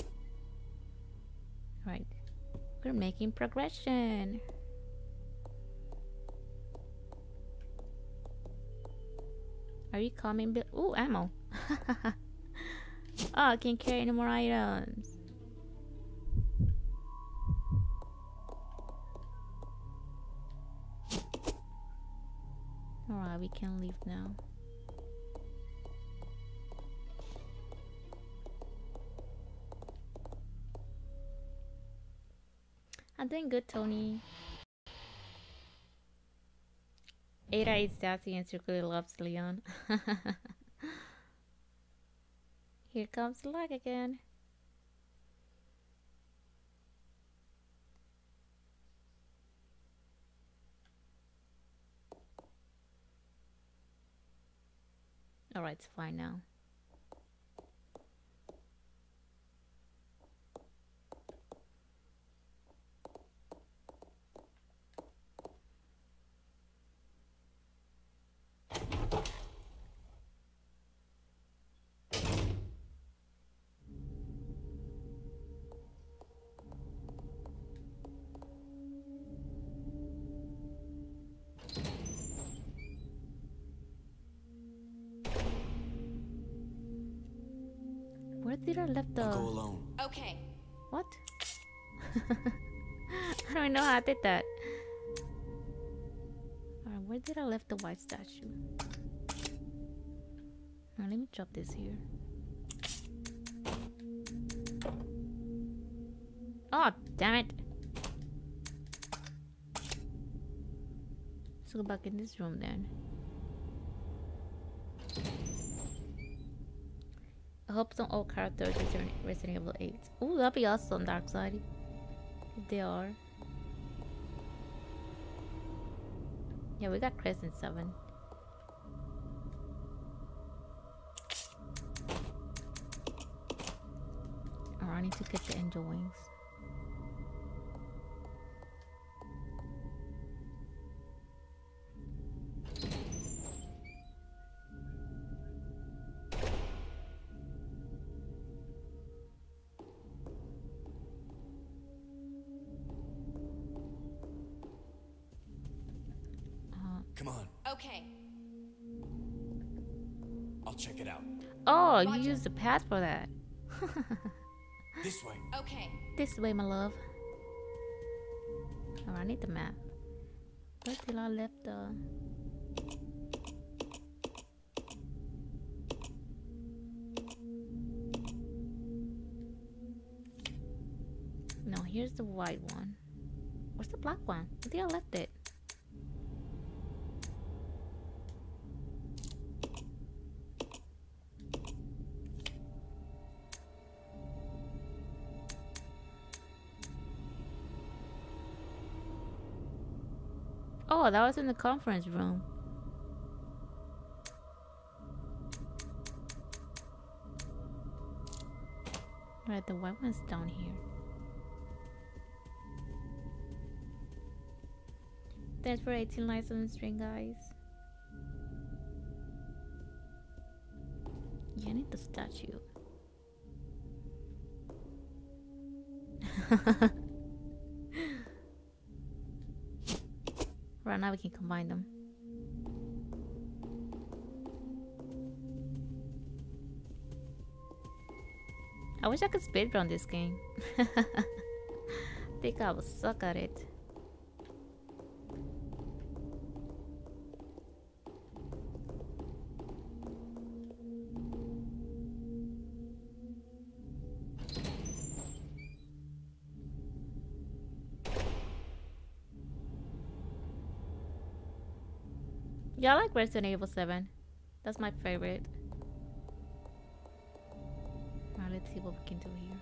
Right. We're making progression. Are you coming, Bill? Ooh, ammo. Oh, I can't carry any more items. Alright, we can leave now. I'm doing good, Tony. Ada is sassy and secretly loves Leon. Here comes luck again. Alright, it's fine now. Where did I left the... I'll go alone. Okay. What? I don't even know how I did that. Alright, where did I left the white statue? Alright, let me drop this here. Oh, damn it. Let's go back in this room then. I hope some old characters return Resident Evil 8. Ooh, that'd be awesome, Darkside. If they are. Yeah, we got Crescent 7. Alright, I need to get the angel wings. Come on. Okay. I'll check it out. Oh, Roger. you used the pad for that. This way. Okay. This way, my love. Oh, I need the map. Where till I left the... No, here's the white one. Where's the black one? I think I left it. Oh, that was in the conference room. Right, the white one's down here. Thanks for 18 likes on the stream, guys. Yeah, I need the statue. Right now we can combine them. I wish I could speedrun this game. I think I would suck at it. Yeah, I like Resident Evil 7. That's my favorite. Alright, let's see what we can do here.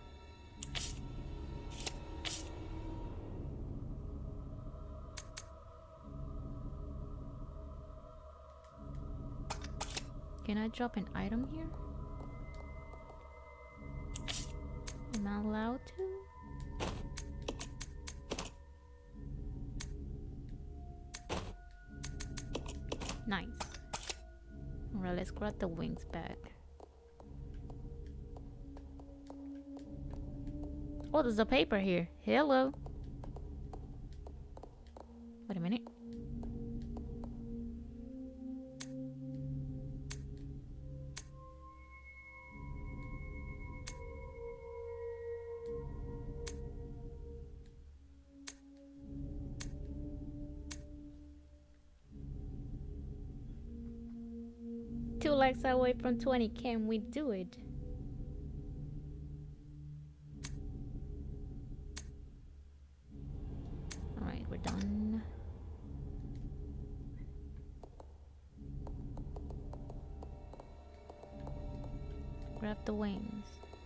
Can I drop an item here? Am I allowed to? Nice. Alright, let's grab the wings back. Oh, there's a paper here. Hello. Wait a minute. Two likes away from 20. Can we do it? Alright, we're done. Grab the wings.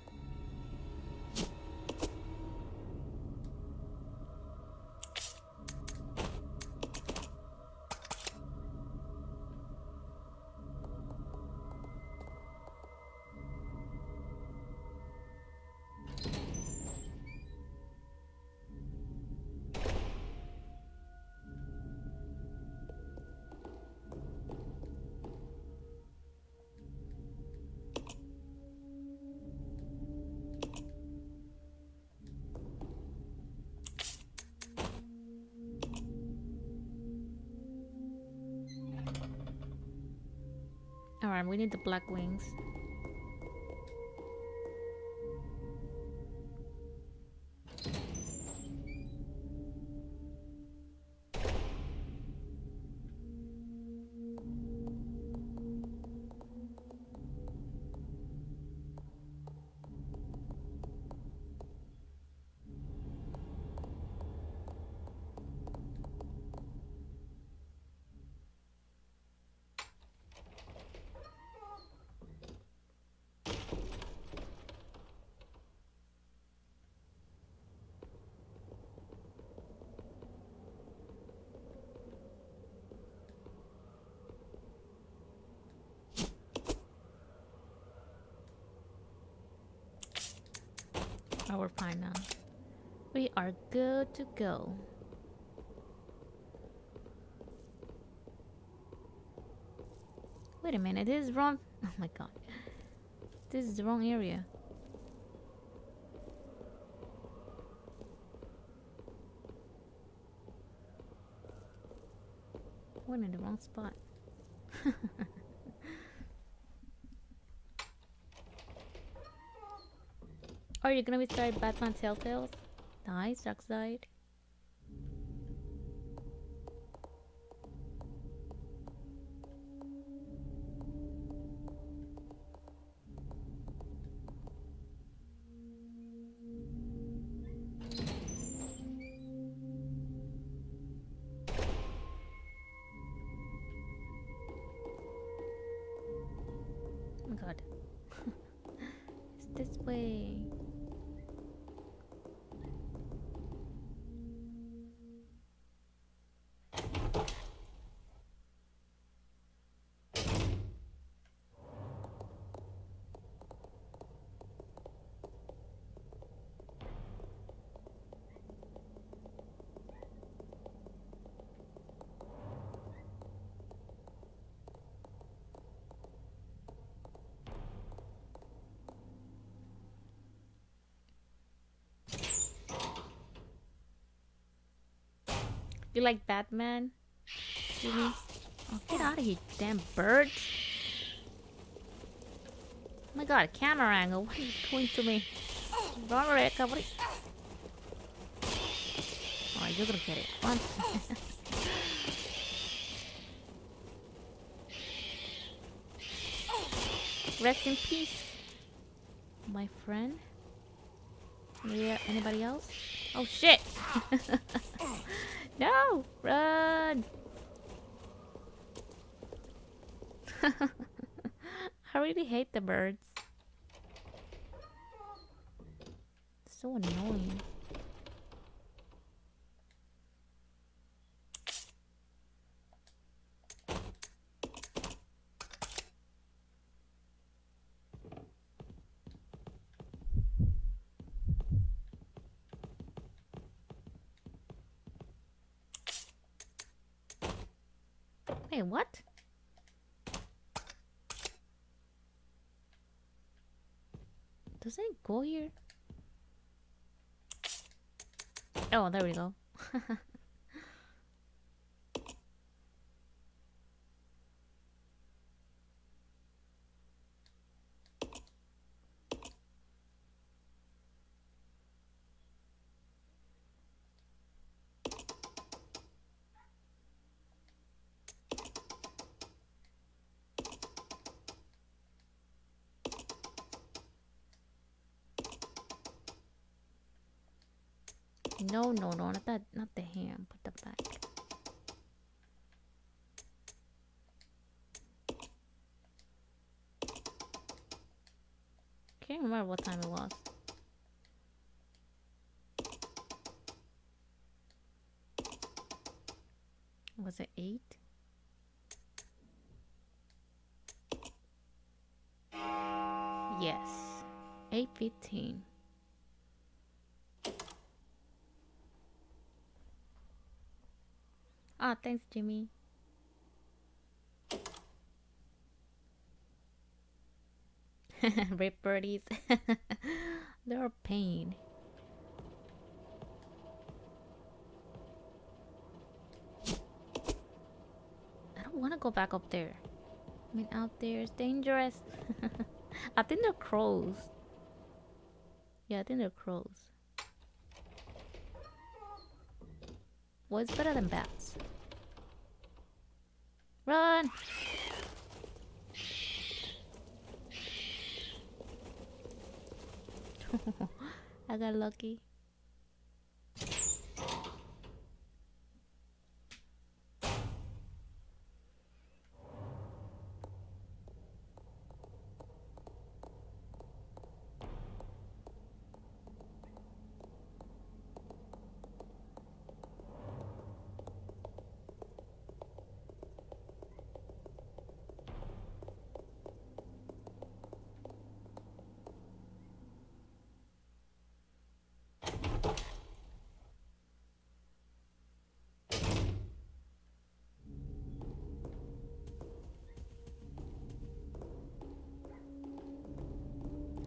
Alright, we need the black wings. Oh, we're fine now. We are good to go. Wait a minute, this is wrong. Oh my god. This is the wrong area. We're in the wrong spot. Are you gonna be starting Batman Telltales? Nice, Darkseid. Oh my god. It's this way. You like Batman? Jimmy? Oh, get out of here, damn bird. Oh my god, camera angle. What are you doing to me? Run, Rebecca. What are you... Alright, you're gonna get it. Run. Rest in peace, my friend. Anybody else? Oh shit! No! Run! I really hate the birds. So annoying. Wait, what? Does it go here? Oh, there we go. No, not that, not the ham. Put that back. Can't remember what time it was. Was it 8? Yes, 8:15. Ah, thanks, Jimmy. Rape birdies. They're a pain. I don't want to go back up there. I mean, out there is dangerous. I think they're crows. Yeah, I think they're crows. Well, it's better than bats. Run! I got lucky.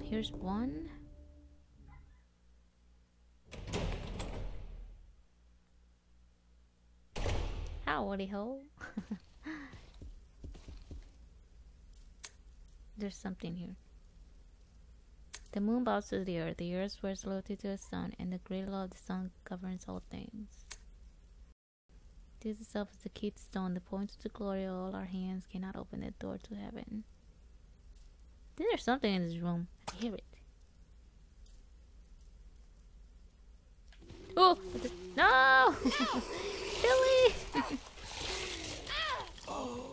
Here's one. Howdy ho. There's something here. The moon bows to the earth swears loyalty to the sun, and the great law of the sun governs all things. This itself is the key to stone, the point to the glory of all our hands cannot open the door to heaven. There's something in this room. I can hear it. Oh! No! Billy! Oh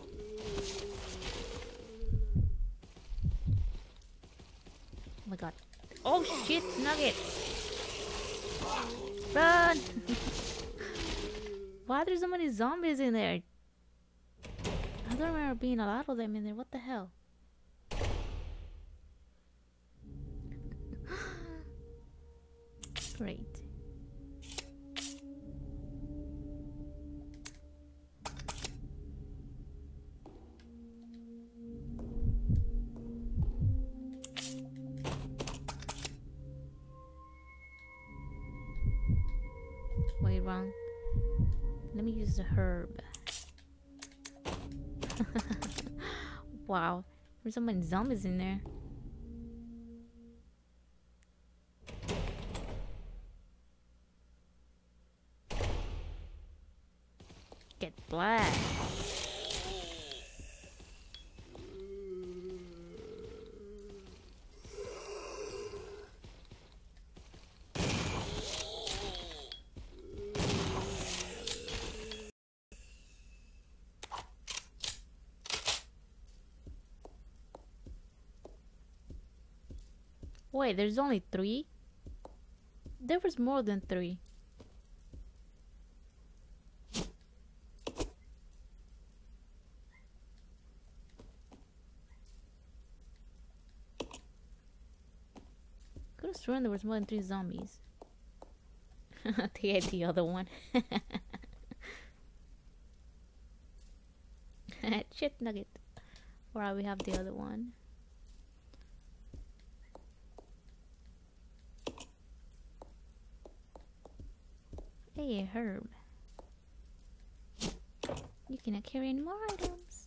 my god. Oh shit, nuggets! Run! Why there's so many zombies in there? I don't remember being a lot of them in there. What the hell? Great. Wait, wrong. Let me use the herb. Wow, there's so many zombies in there. Get black. Wait, there's only 3? There was more than 3. Could have sworn there was more than 3 zombies. They had the other one. Shit nugget. Alright, we have the other one. Hey, herb. You cannot carry any more items.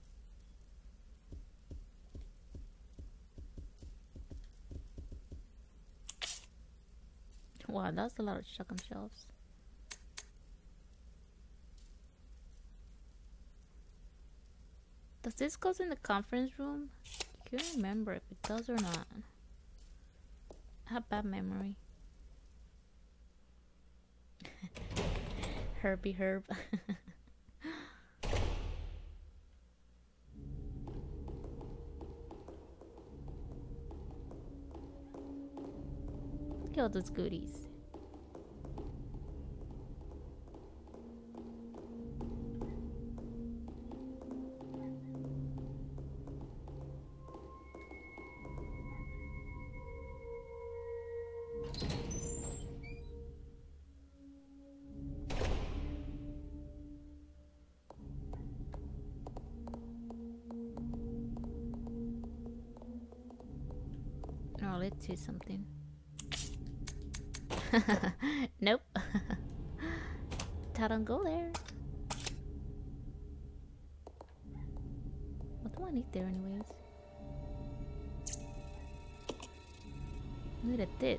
Wow, that's a lot of shotgun shells. Does this go in the conference room? I can't remember if it does or not. I have bad memory. Herbie herb. Look at all those goodies. Oh, let's see something. Nope. I don't go there. What do I need there anyways? Look at this.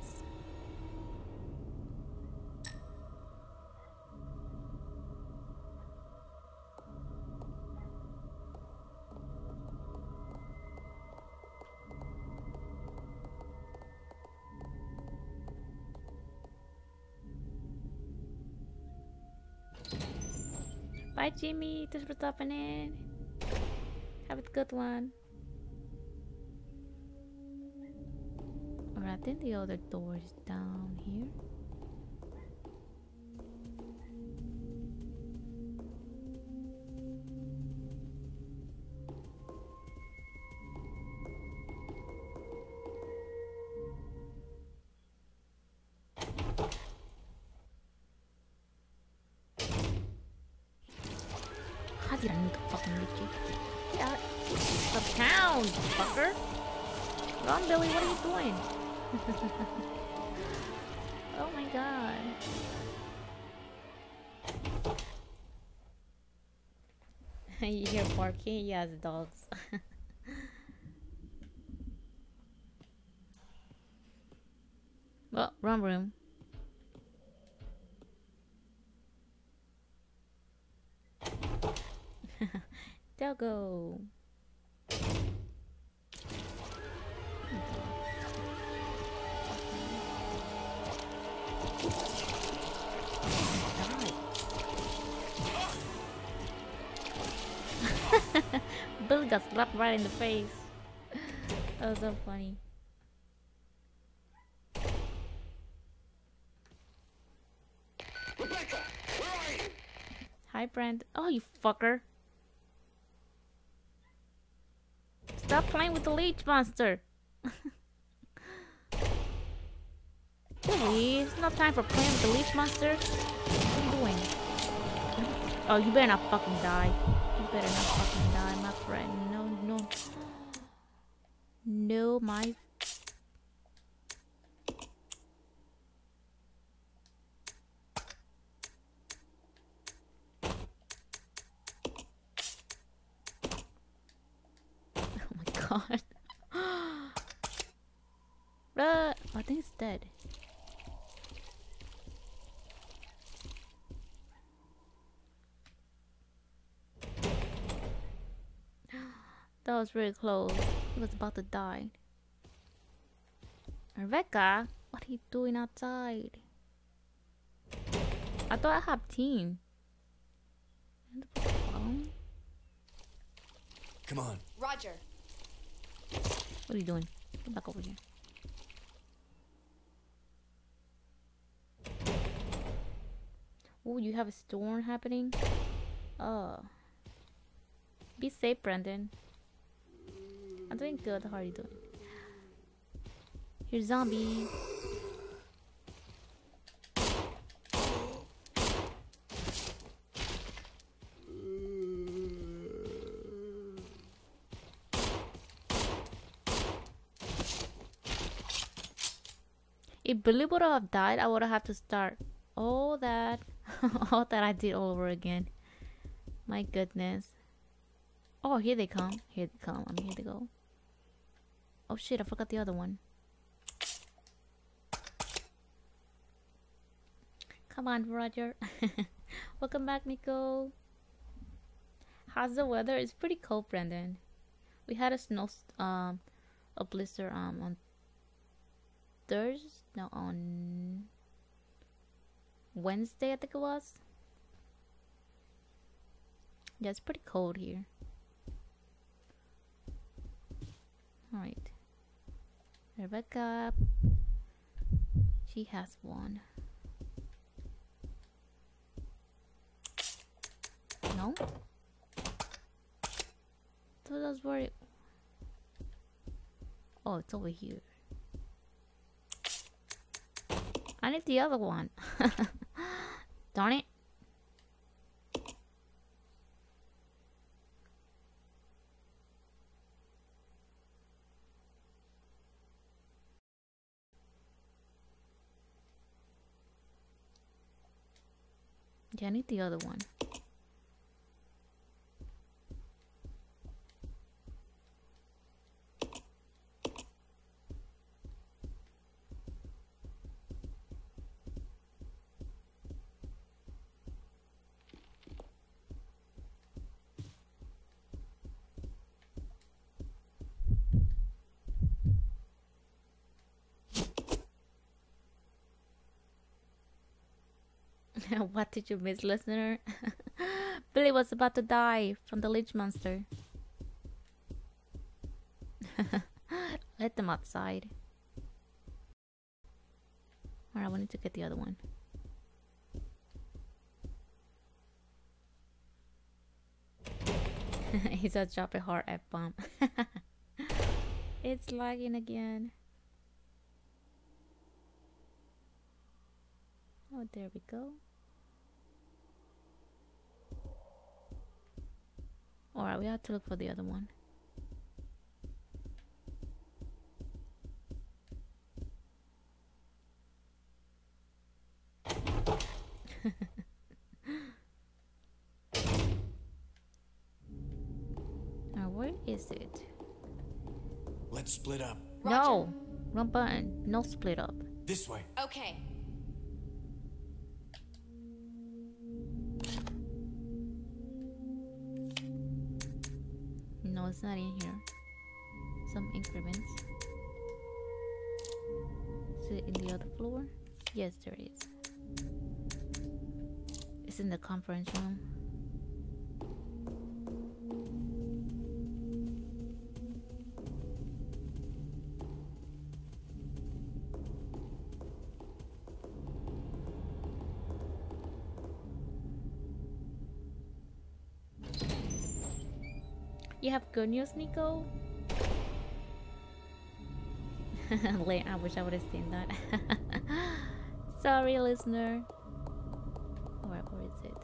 Bye, Jimmy. Thanks for stopping in. Have a good one. Alright, then the other door is down here. How did I need to fucking reach you? Get out of town, fucker! Run, Billy, what are you doing? Oh my god. You hear barking? Yeah, the dogs. Well, wrong room. Doggo. Billy got slapped right in the face. That was so funny. Rebecca, where are you? Hi, Brand. Oh, you fucker. Stop playing with the leech monster. Billy, it's not time for playing with the leech monster. What are you doing? Oh, you better not fucking die. You better not fucking die, my friend. No, no. No, my... Oh my god. I think it's dead. That was really close. He was about to die. Rebecca, what are you doing outside? I thought I have team. Come on. Roger. What are you doing? Get back over here. Oh, you have a storm happening? Oh. Be safe, Brendan. I'm doing good. How are you doing? Here's zombie. If Billy would have died, I would have to start all that, all that I did all over again. My goodness. Oh, here they come. Here they come. Here they go. Oh shit, I forgot the other one. Come on, Roger. Welcome back, Nico. How's the weather? It's pretty cold, Brendan. We had a a blizzard on Thursday, no, on Wednesday, I think it was. Yeah, it's pretty cold here. Alright. Rebecca. She has one. No? So that's where it... Oh, it's over here. I need the other one. Darn it. Yeah, I need the other one. What did you miss, listener? Billy was about to die from the leech monster. Let them outside. Alright, we need to get the other one. He's a drop a hard F-bomb. It's lagging again. Oh, there we go. Alright, we have to look for the other one. Where is it? Let's split up. No! Wrong button. No split up. This way. Okay. No, it's not in here. Some increments. Is it in the other floor? Yes, there is. It's in the conference room. You have good news, Nico? Wait, I wish I would have seen that. Sorry, listener. Where is it?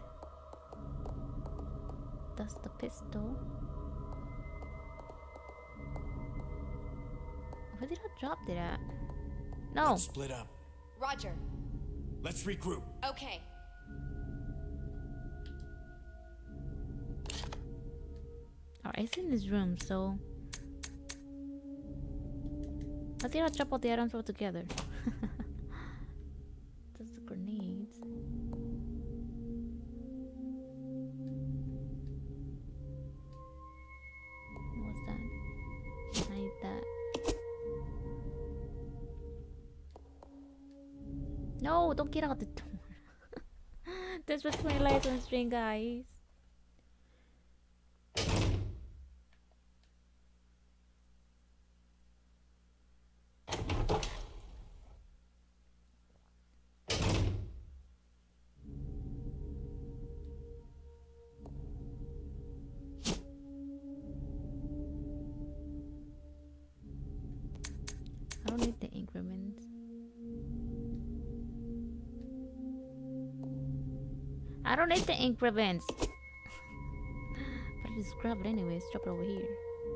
That's the pistol. Where did I drop it at? No. Let's split up. Roger. Let's regroup. Okay. Alright, it's in this room, so I think I'll drop all the items all together. That's the grenades. What's that? I need that. No, don't get out the door. There's was 20 lights on string, guys. I don't need the increments. I don't need the increments. But I just grab it anyways. Drop it over here.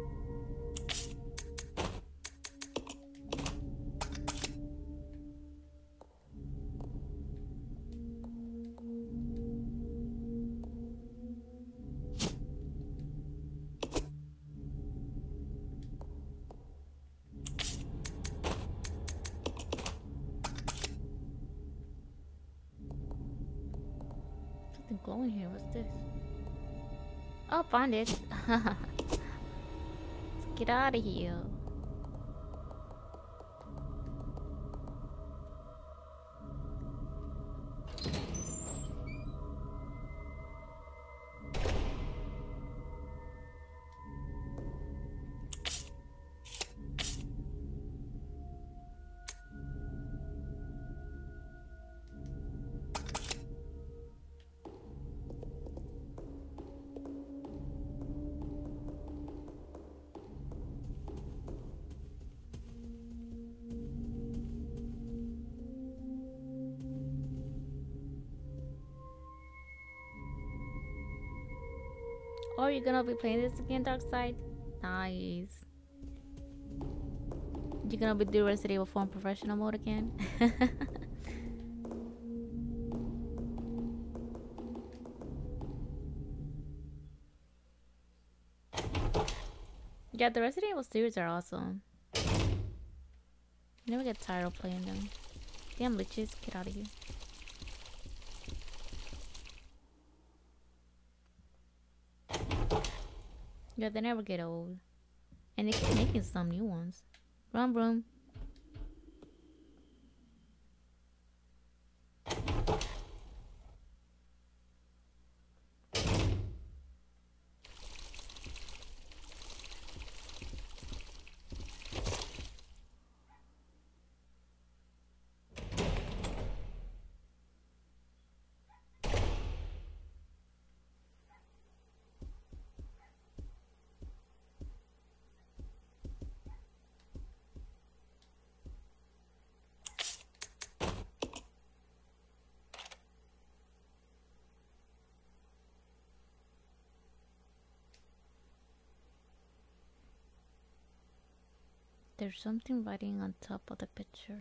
Something glowing here. What's this? Oh, found it. Let's get out of here. Oh, you're gonna be playing this again, Darkside? Nice. You're gonna be doing Resident Evil 4 in professional mode again? Yeah, the Resident Evil series are awesome. Never get tired of playing them. Damn liches, get out of here. Yeah, they never get old. And they keep making some new ones. Run, broom. There's something writing on top of the picture.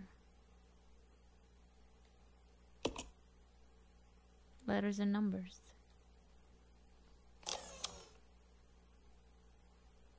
Letters and numbers.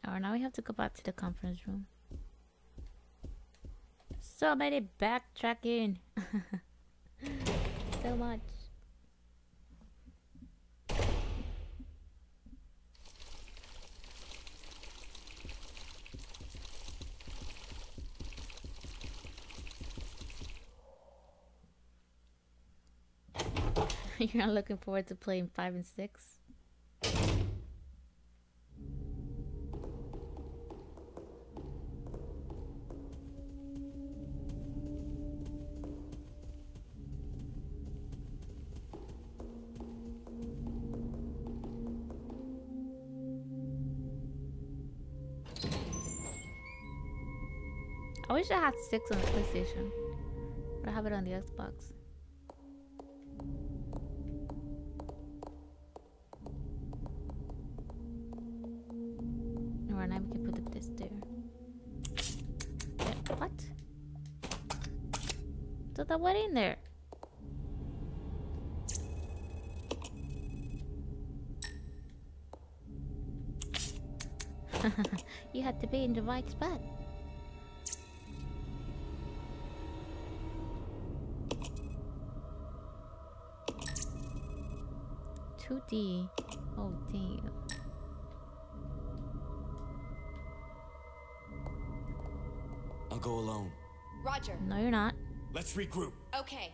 Alright, now we have to go back to the conference room. So many backtracking. So much. You're not looking forward to playing 5 and 6? I wish I had 6 on the PlayStation, but I have it on the Xbox. Alright, now we can put this there. What? So that went in there. You had to be in the right spot. $2D. Oh damn. I'll go alone. Roger. No, you're not. Let's regroup. Okay.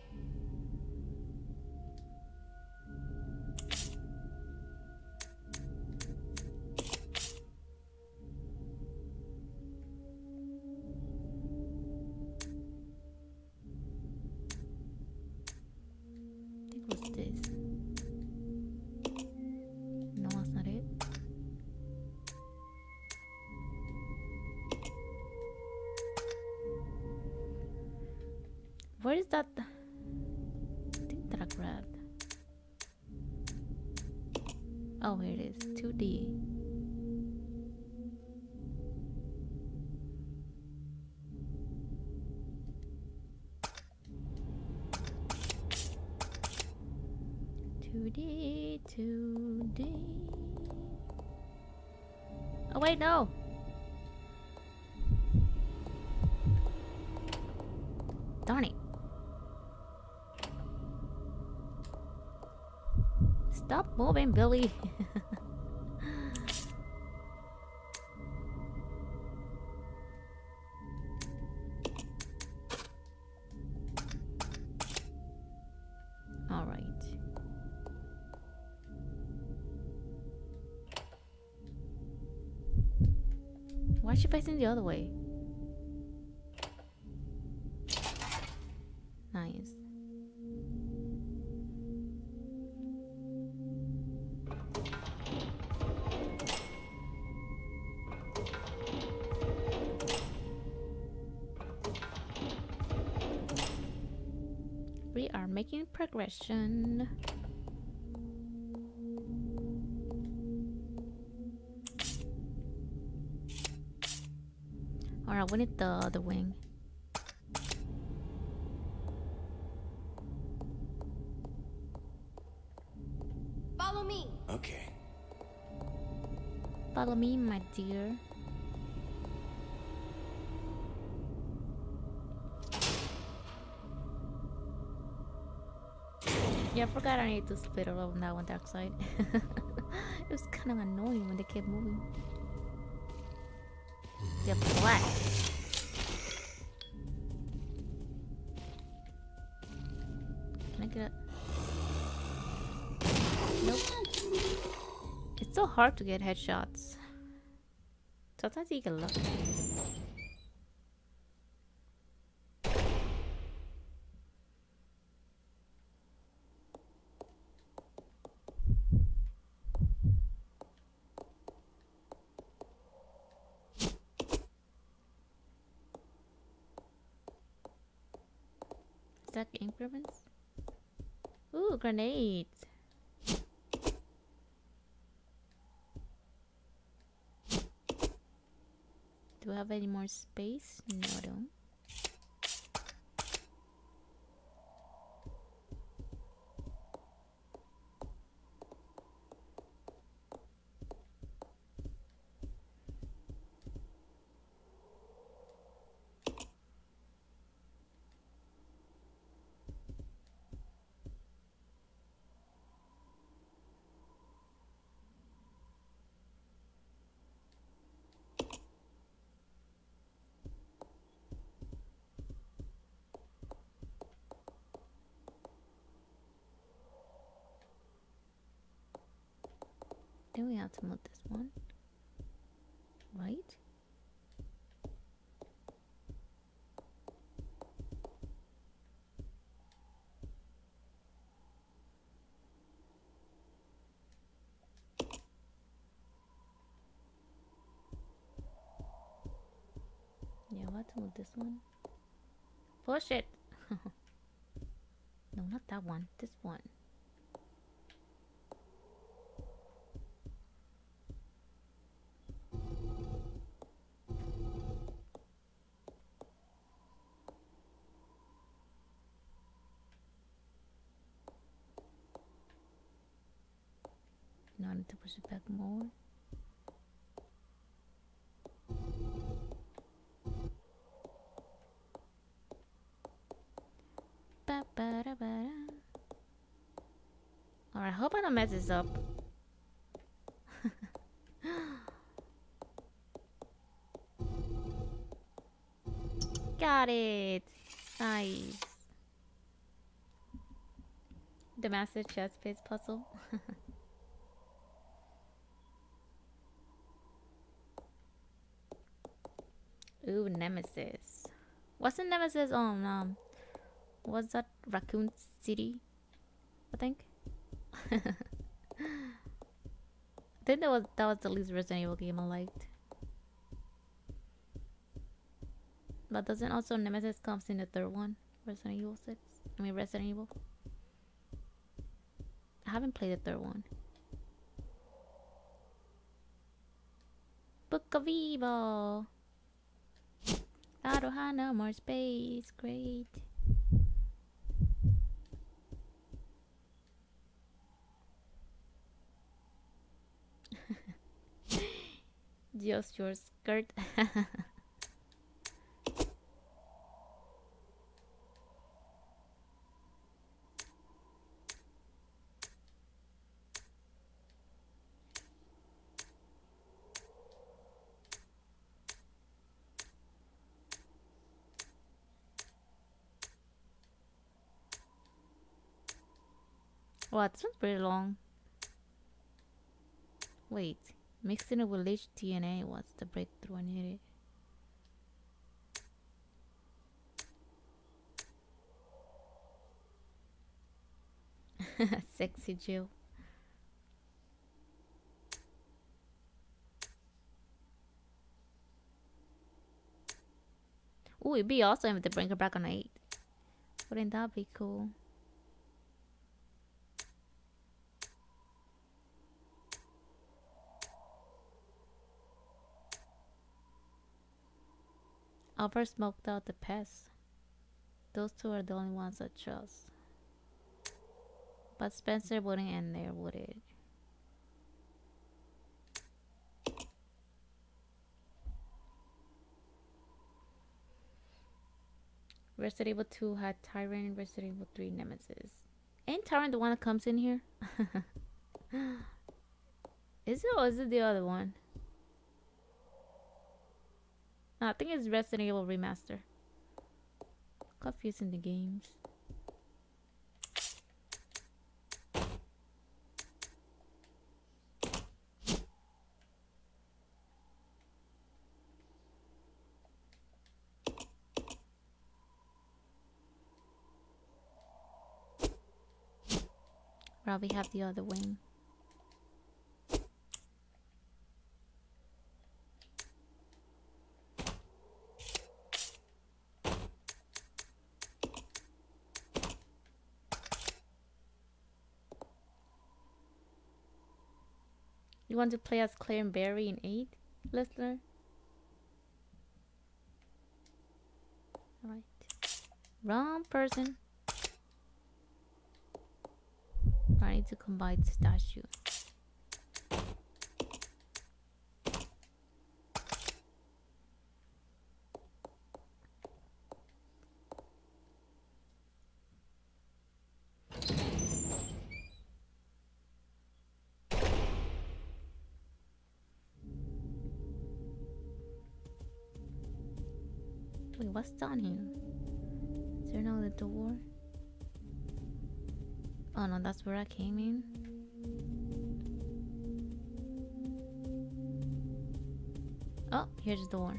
I think it was this. No, that's not it. Where is that thing that I grabbed? Oh, here it is. 2D. Today. Oh wait, no. Darn it. Stop moving, Billy. All right. Why is she facing the other way? Nice. We are making progression. Alright, we need the wing. Follow me. Okay. Follow me, my dear. Yeah, I forgot I need to split all of that one dark side. It was kind of annoying when they kept moving. They're black. Can I get up? Nope. It's so hard to get headshots. Sometimes you get lucky. Is that increments? Ooh, grenades. Do I have any more space? No, I don't. think we have to move this one. Right? Yeah, we have to move this one. Push it! No, not that one. This one. Now I need to push it back more. Alright, I hope I don't mess this up. Got it! Nice. The master chess piece puzzle. Ooh, Nemesis. What's the Nemesis on what's that? Raccoon City? I think. I think that was the least Resident Evil game I liked. But doesn't also Nemesis comes in the third one? Resident Evil 6? I mean Resident Evil. I haven't played the third one. Book of Evil. I don't have no more space. Great. Just your skirt. Wow, this one's pretty long. Wait, mixing it with HTNA. What's the breakthrough I needed? Sexy Jill. Ooh, it'd be awesome if they bring her back on 8. Wouldn't that be cool? Albert smoked out the pests. Those two are the only ones I trust. But Spencer wouldn't end there, would it? Resident Evil 2 had Tyrant, Resident Evil 3 Nemesis. Ain't Tyrant the one that comes in here? Is it, or is it the other one? No, I think it's Resident Evil Remaster. Confusing the games. Probably have the other wing. You want to play as Claire and Barry in 8, listener? Alright. Wrong person. I need to combine the statue. Wait, what's down here? Is there another door? Oh no, that's where I came in. Oh, here's the door.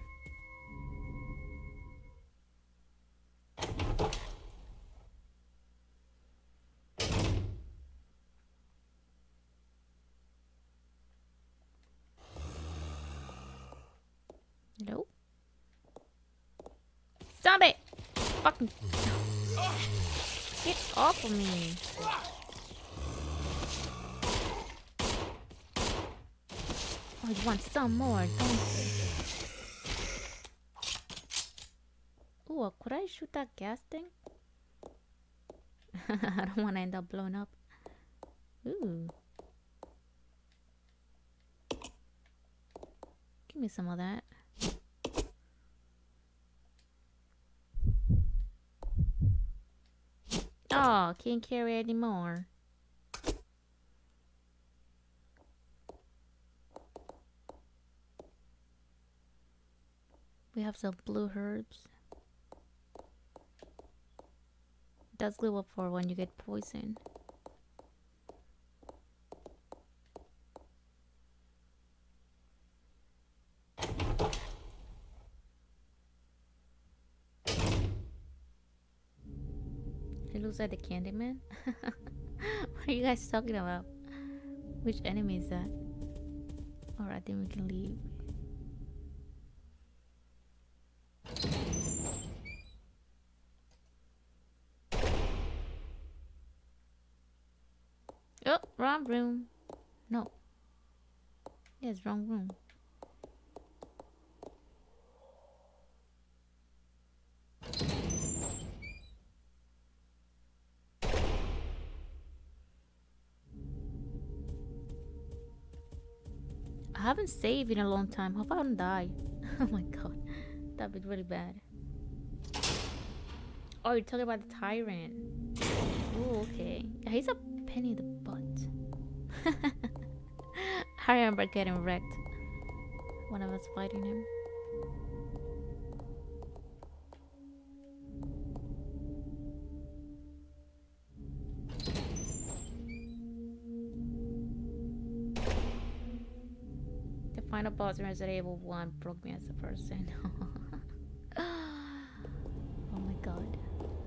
Hello? Stop it! Fucking... Get off of me. Oh, you want some more, don't you? Ooh, could I shoot that gas thing? I don't want to end up blowing up. Ooh. Give me some of that. Oh, can't carry anymore. We have some blue herbs. That's good for when you get poisoned. He looks like the Candyman. What are you guys talking about? Which enemy is that? Alright, then we can leave. Oh, wrong room. No. Yes, wrong room. I haven't saved in a long time. Hope I don't die. Oh my god. That'd be really bad. Oh, you're talking about the tyrant. Oh, okay. Yeah, he's a pain in the butt. I remember getting wrecked when I was fighting him. The final boss in Resident Evil 1 broke me as a person. Oh my god.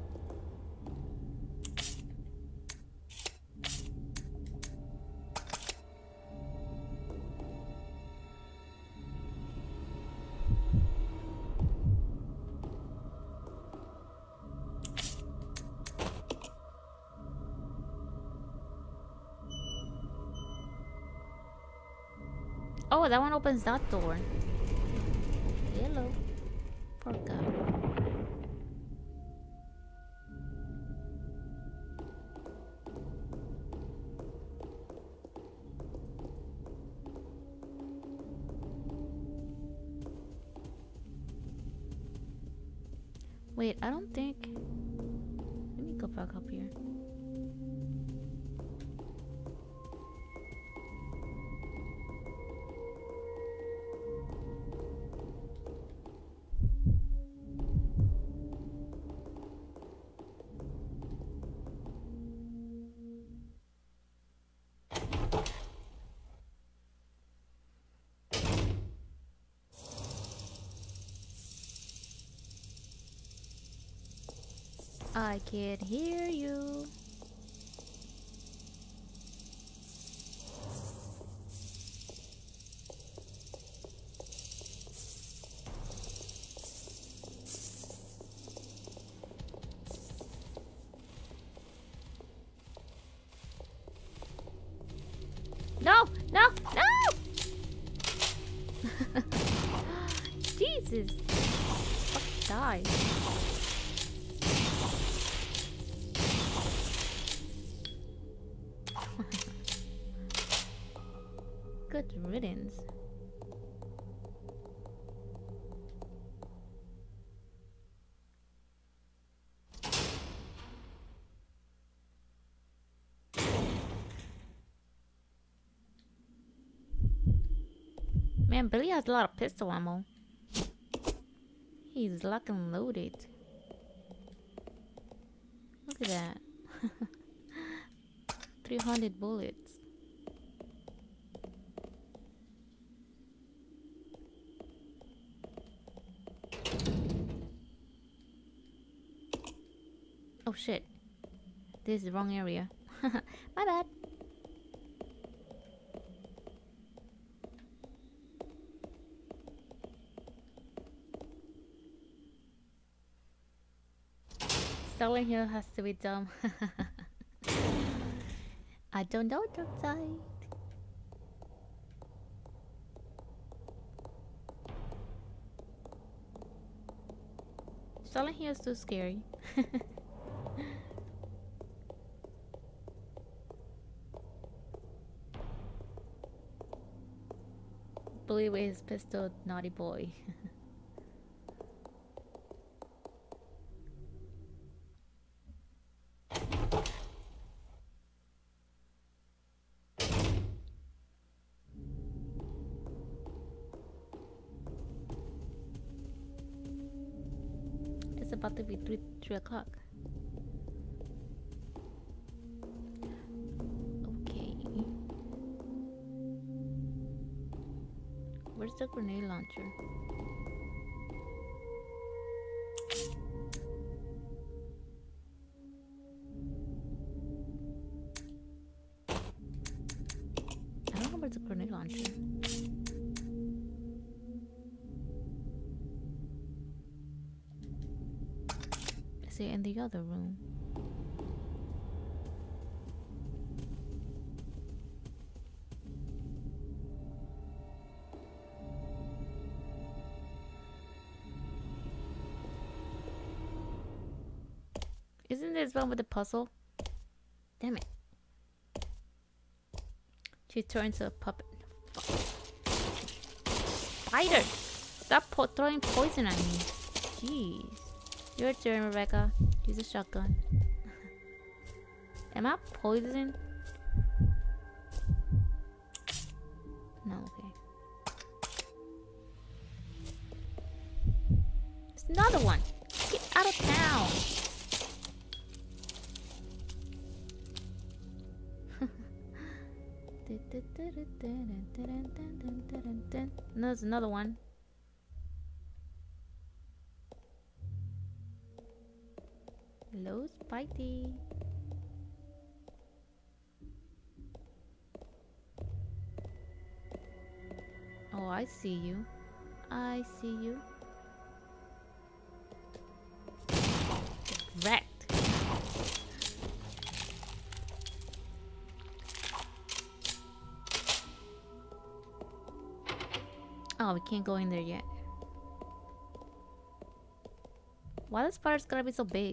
Oh, that one opens that door. Hello. Forgot. Wait, I don't think... Let me go back up here. I can't hear you. No, no, no! Jesus. Fuck, die. Good riddance. Man, Billy has a lot of pistol ammo. He's locked and loaded. Look at that. 300 bullets. Oh shit. This is the wrong area. My bad. Silent Hill has to be dumb. I don't know, don't die. Silent Hill is too scary. Bully with his pistol, naughty boy. It's about to be 3 o'clock. Okay. Where's the grenade launcher? I don't know where's the grenade launcher. Is it in the other room? Isn't this one with the puzzle? Damn it. She turned into a puppet. Spider! Stop throwing poison at me. Jeez. Your turn, Rebecca. Use a shotgun. Am I poisoned? No, okay. There's another one. Get out of town. No, there's another one. Hello, Spidey. Oh, I see you. I see you. Wrecked. Oh, we can't go in there yet. Why the spiders gotta be so big?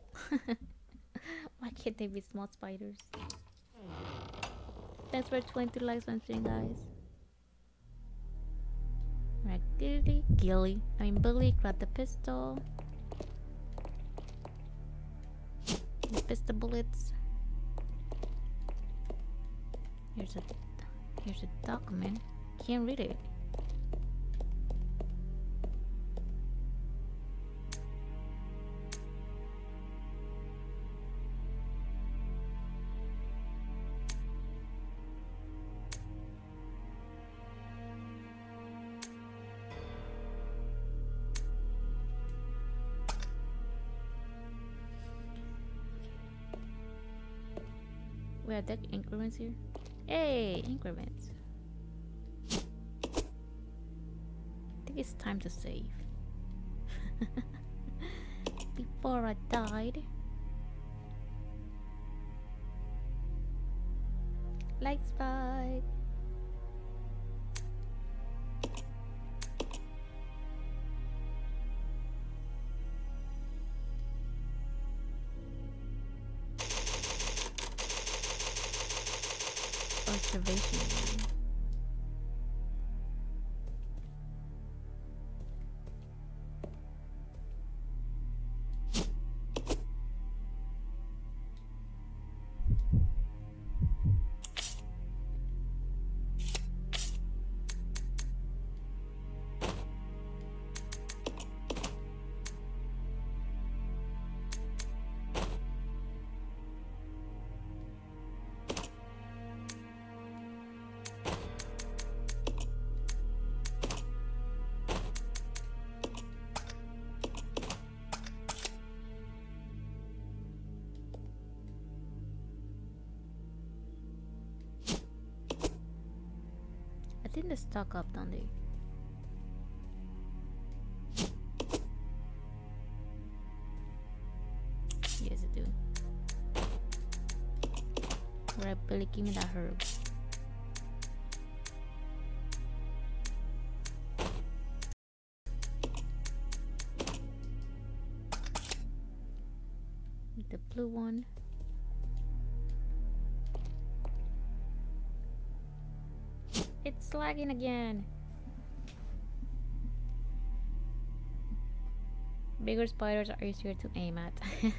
Why can't they be small spiders? Thanks for 20 likes on stream, guys. Right, Billy grabbed the pistol. The pistol bullets. Here's a document. Can't read it. We have deck increments here. Hey, increments. I think it's time to save. Before I died. Like Spike. Observation. think they stock up, don't they? Yes, they do. Alright, Billy, give me that herb. The blue one. It's lagging again. Bigger spiders are easier to aim at.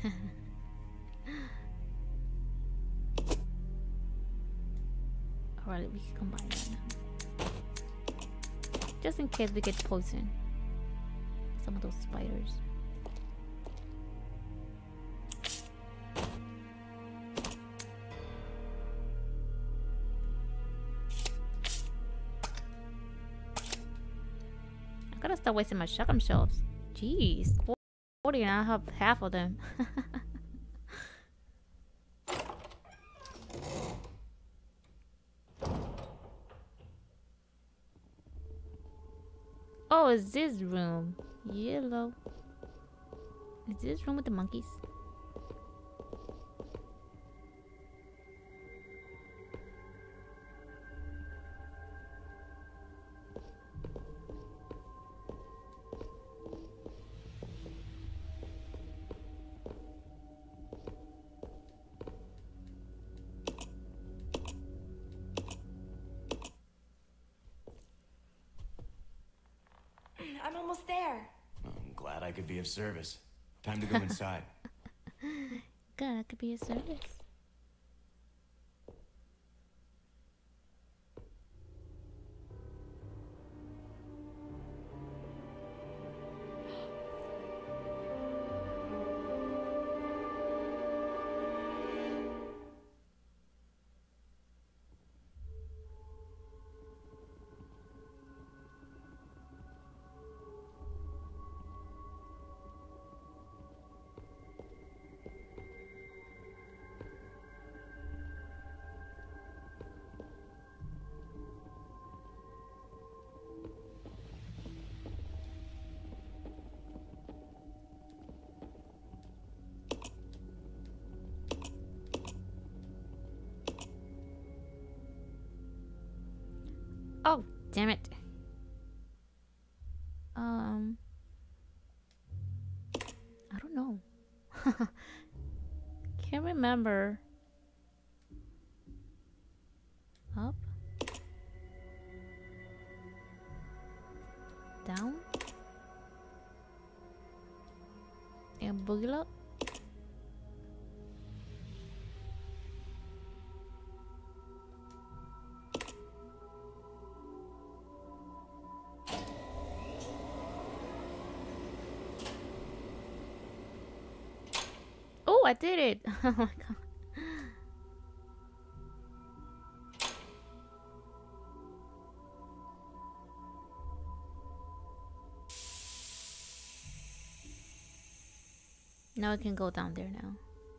Alright, we can combine that now. Just in case we get poison. Some of those spiders. I gotta stop wasting my shotgun shells. Jeez, 40 and I have half of them. Oh, is this room? Yellow. Is this room with the monkeys? I'm almost there. I'm glad I could be of service. Time to go inside. God, that could be a service. Oh, damn it. I don't know. Can't remember. Up. Down. And boogie up. Oh, I did it! Oh my god. Now I can go down there now.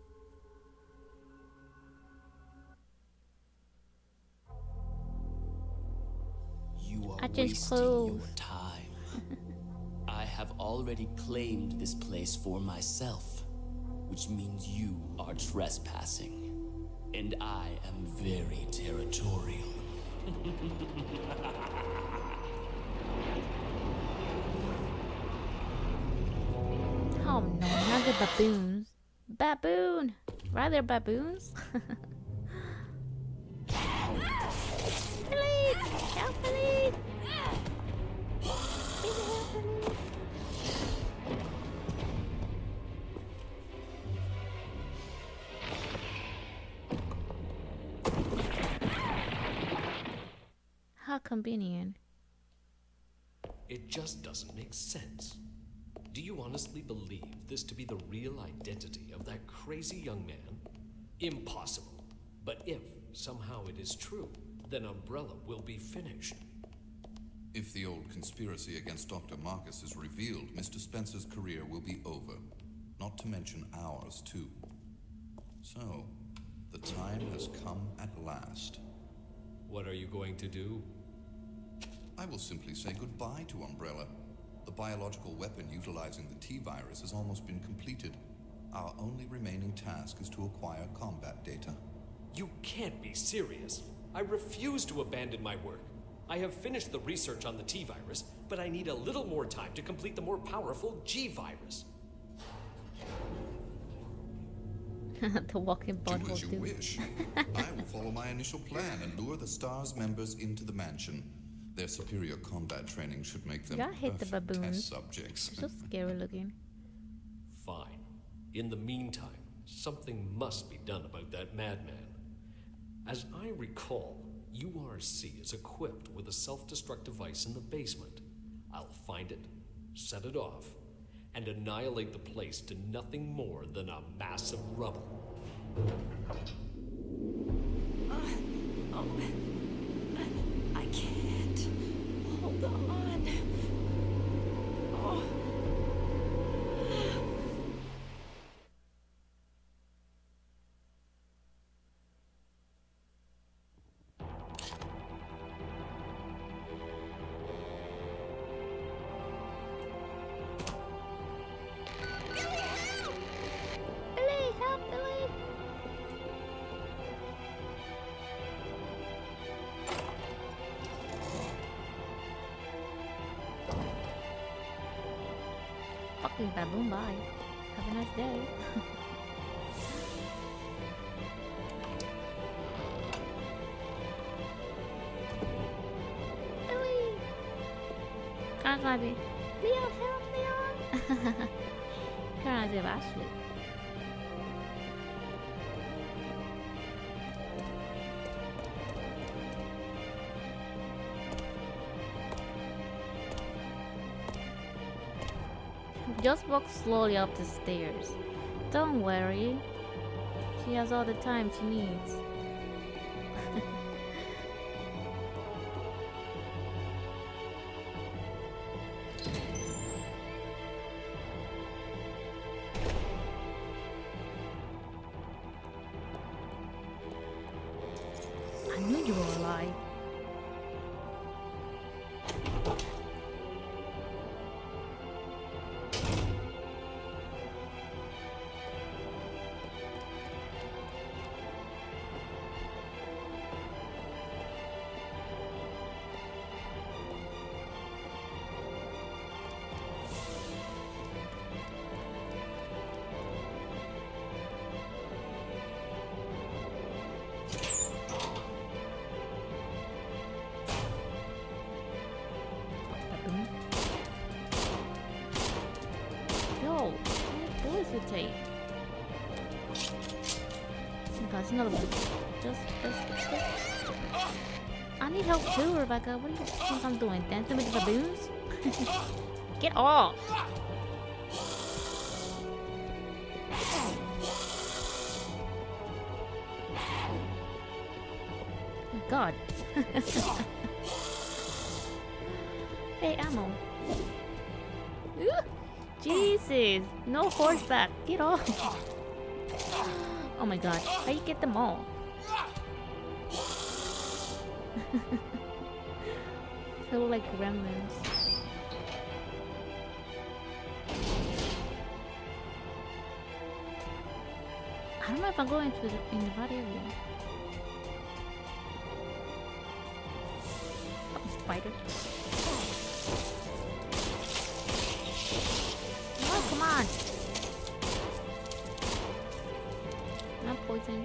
You are I just wasting closed. your time. I have already claimed this place for myself, which means you are trespassing. And I am very territorial. Oh no, not the baboons. Baboon! Rather baboons? Philippe! Help, Philippe! Please help, Philippe. How convenient. It just doesn't make sense. Do you honestly believe this to be the real identity of that crazy young man? Impossible. But if somehow it is true, then Umbrella will be finished. If the old conspiracy against Dr. Marcus is revealed, Mr. Spencer's career will be over. Not to mention ours, too. So, the time has come at last. What are you going to do? I will simply say goodbye to Umbrella. The biological weapon utilizing the T-virus has almost been completed. Our only remaining task is to acquire combat data. You can't be serious. I refuse to abandon my work. I have finished the research on the T-virus, but I need a little more time to complete the more powerful G-virus. The walking Do butthole as you dude. wish. I will follow my initial plan and lure the STARS members into the mansion. Their superior combat training should make them I hate the perfect baboons. test subjects. So scary looking. Fine. In the meantime, something must be done about that madman. As I recall, URC is equipped with a self-destruct device in the basement. I'll find it, set it off, and annihilate the place to nothing more than a mass of rubble. I can't. Hold on. Oh. Billy, help Billy! Fucking baboon, bye. Have a nice day. Billy! 강아지. Leon, help Leon! 강아지 Ashley. Just walk slowly up the stairs. Don't worry. She has all the time she needs. I knew you were alive. Yo, how many bullets you take? Okay, that's another one. Just. I need help too, Rebecca. What do you think I'm doing? Dancing with the baboons? Get off! Oh my God. Hey, ammo. Ooh, Jesus! No horseback. Get off! Oh my God! How you get them all? They look like gremlins. I don't know if I'm going to in the right area. Oh, spider. Oh, come on! Not poison.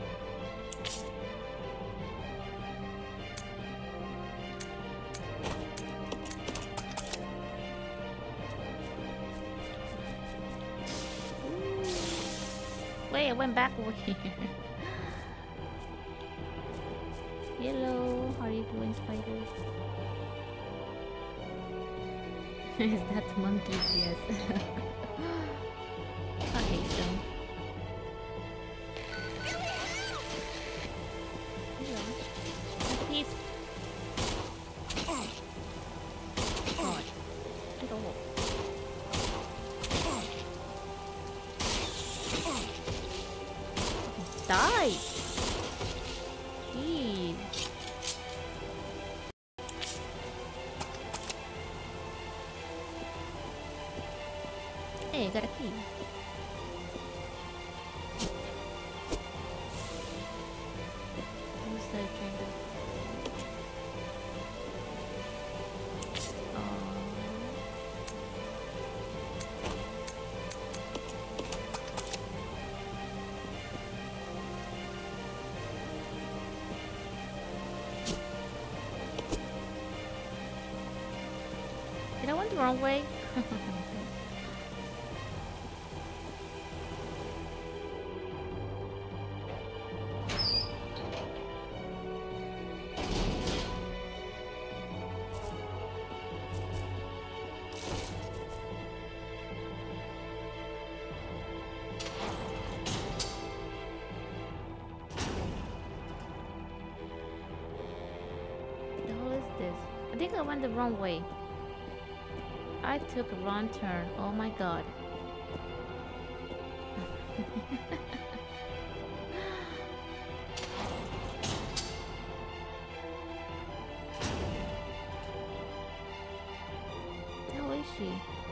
Wait, I went back over here. Hello, how are you doing, spider? Is that monkeys? Yes. I hate them. Hello. Please. God. Get over. Die! Jeez. the wrong way. I think I went the wrong way. I took a wrong turn. Oh my god. How is she?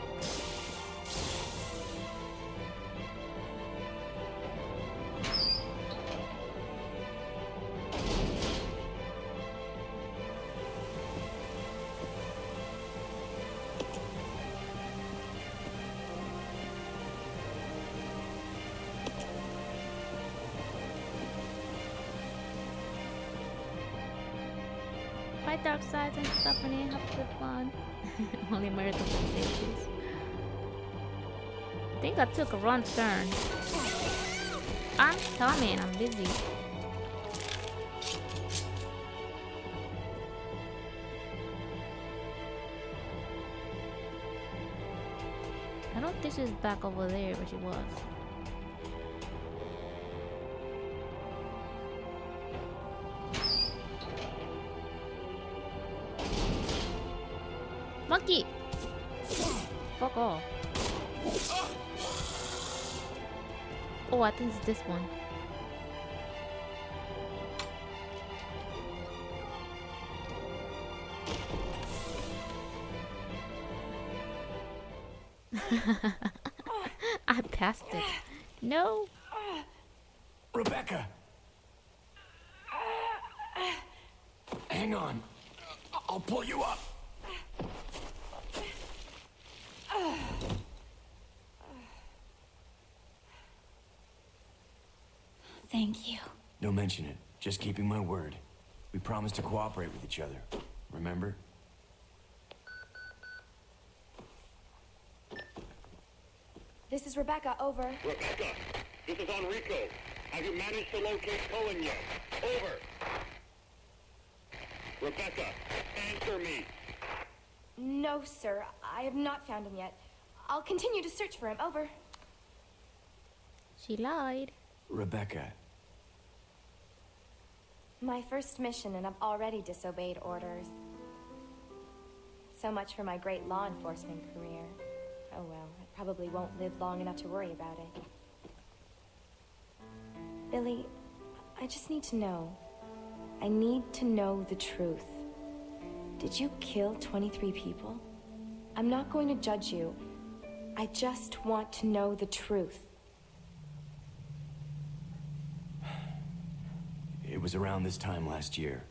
Dark sides and stuff and have good fun. Only murder the safeties. I think I took a wrong turn. I'm coming, I'm busy. I don't think she's back over there where she was. Monkey! Fuck off. Oh, I think it's this one. I passed it. No! Rebecca! Hang on. I'll pull you up. Thank you. Don't mention it. Just keeping my word. We promised to cooperate with each other. Remember? This is Rebecca, over. Rebecca, this is Enrico. Have you managed to locate Cohen yet? Over. Rebecca, answer me. No, sir. I have not found him yet. I'll continue to search for him, over. She lied. Rebecca. My first mission, and I've already disobeyed orders. So much for my great law enforcement career. Oh well, I probably won't live long enough to worry about it. Billy, I just need to know. I need to know the truth. Did you kill 23 people? I'm not going to judge you. I just want to know the truth. It was around this time last year.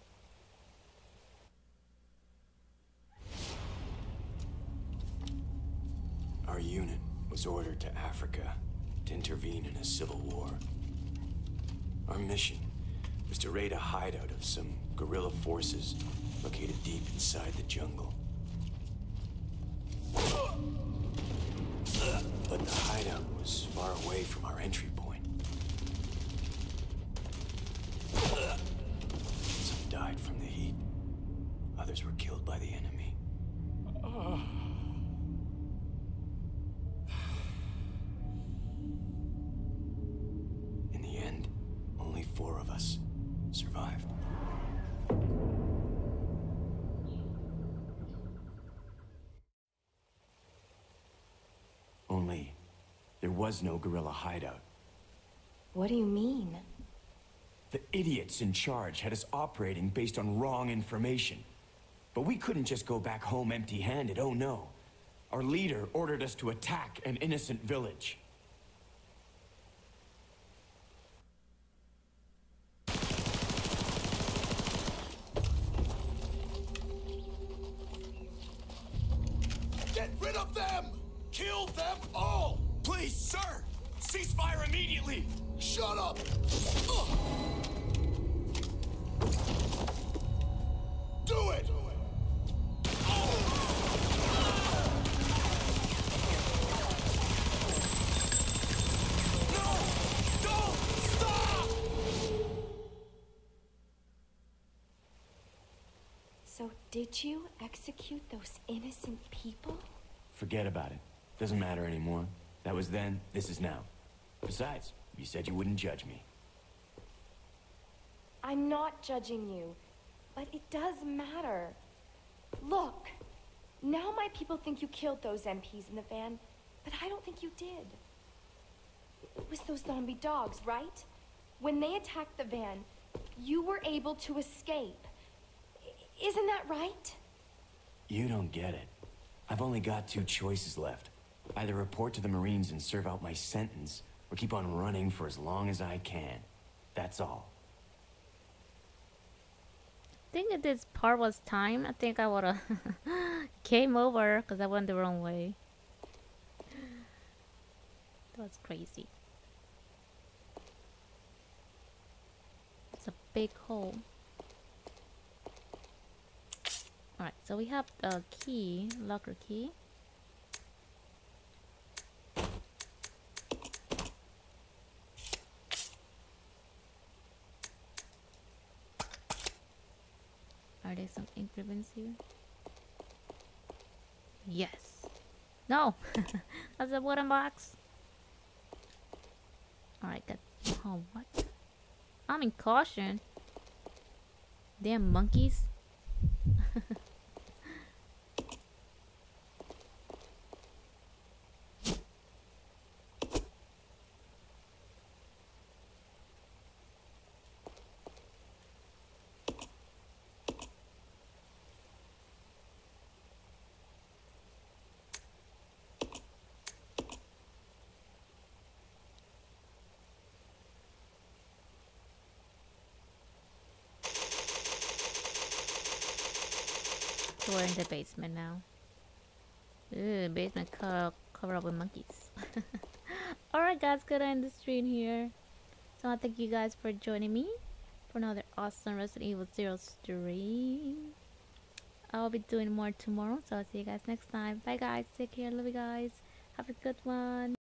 Our unit was ordered to Africa to intervene in a civil war. Our mission was to raid a hideout of some guerrilla forces located deep inside the jungle. But the hideout was far away from our entry point. Some died from the heat. Others were killed by the enemy. In the end, only 4 of us survived. Only, there was no guerrilla hideout. What do you mean? The idiots in charge had us operating based on wrong information. But we couldn't just go back home empty-handed, oh no. Our leader ordered us to attack an innocent village. Get rid of them! Kill them all! Please, sir! Ceasefire immediately! Shut up! Do it! So did you execute those innocent people? Forget about it. Doesn't matter anymore. That was then, this is now. Besides, you said you wouldn't judge me. I'm not judging you, but it does matter. Look, now my people think you killed those MPs in the van, but I don't think you did. It was those zombie dogs, right? When they attacked the van, you were able to escape. Isn't that right? You don't get it. I've only got two choices left. Either report to the Marines and serve out my sentence, or keep on running for as long as I can. That's all. I think if this part was time, I think I would've came over because I went the wrong way. That was crazy. It's a big hole. Alright, so we have the key, locker key. Are there some ink ribbons here? Yes. No! That's a wooden box. Alright, good. Oh, what? I'm in caution. Damn monkeys. We're in the basement now. Ooh, basement covered up with monkeys. Alright guys, gonna end the stream here. So I thank you guys for joining me for another awesome Resident Evil 0 stream. I'll be doing more tomorrow, so I'll see you guys next time. Bye guys, take care, love you guys. Have a good one.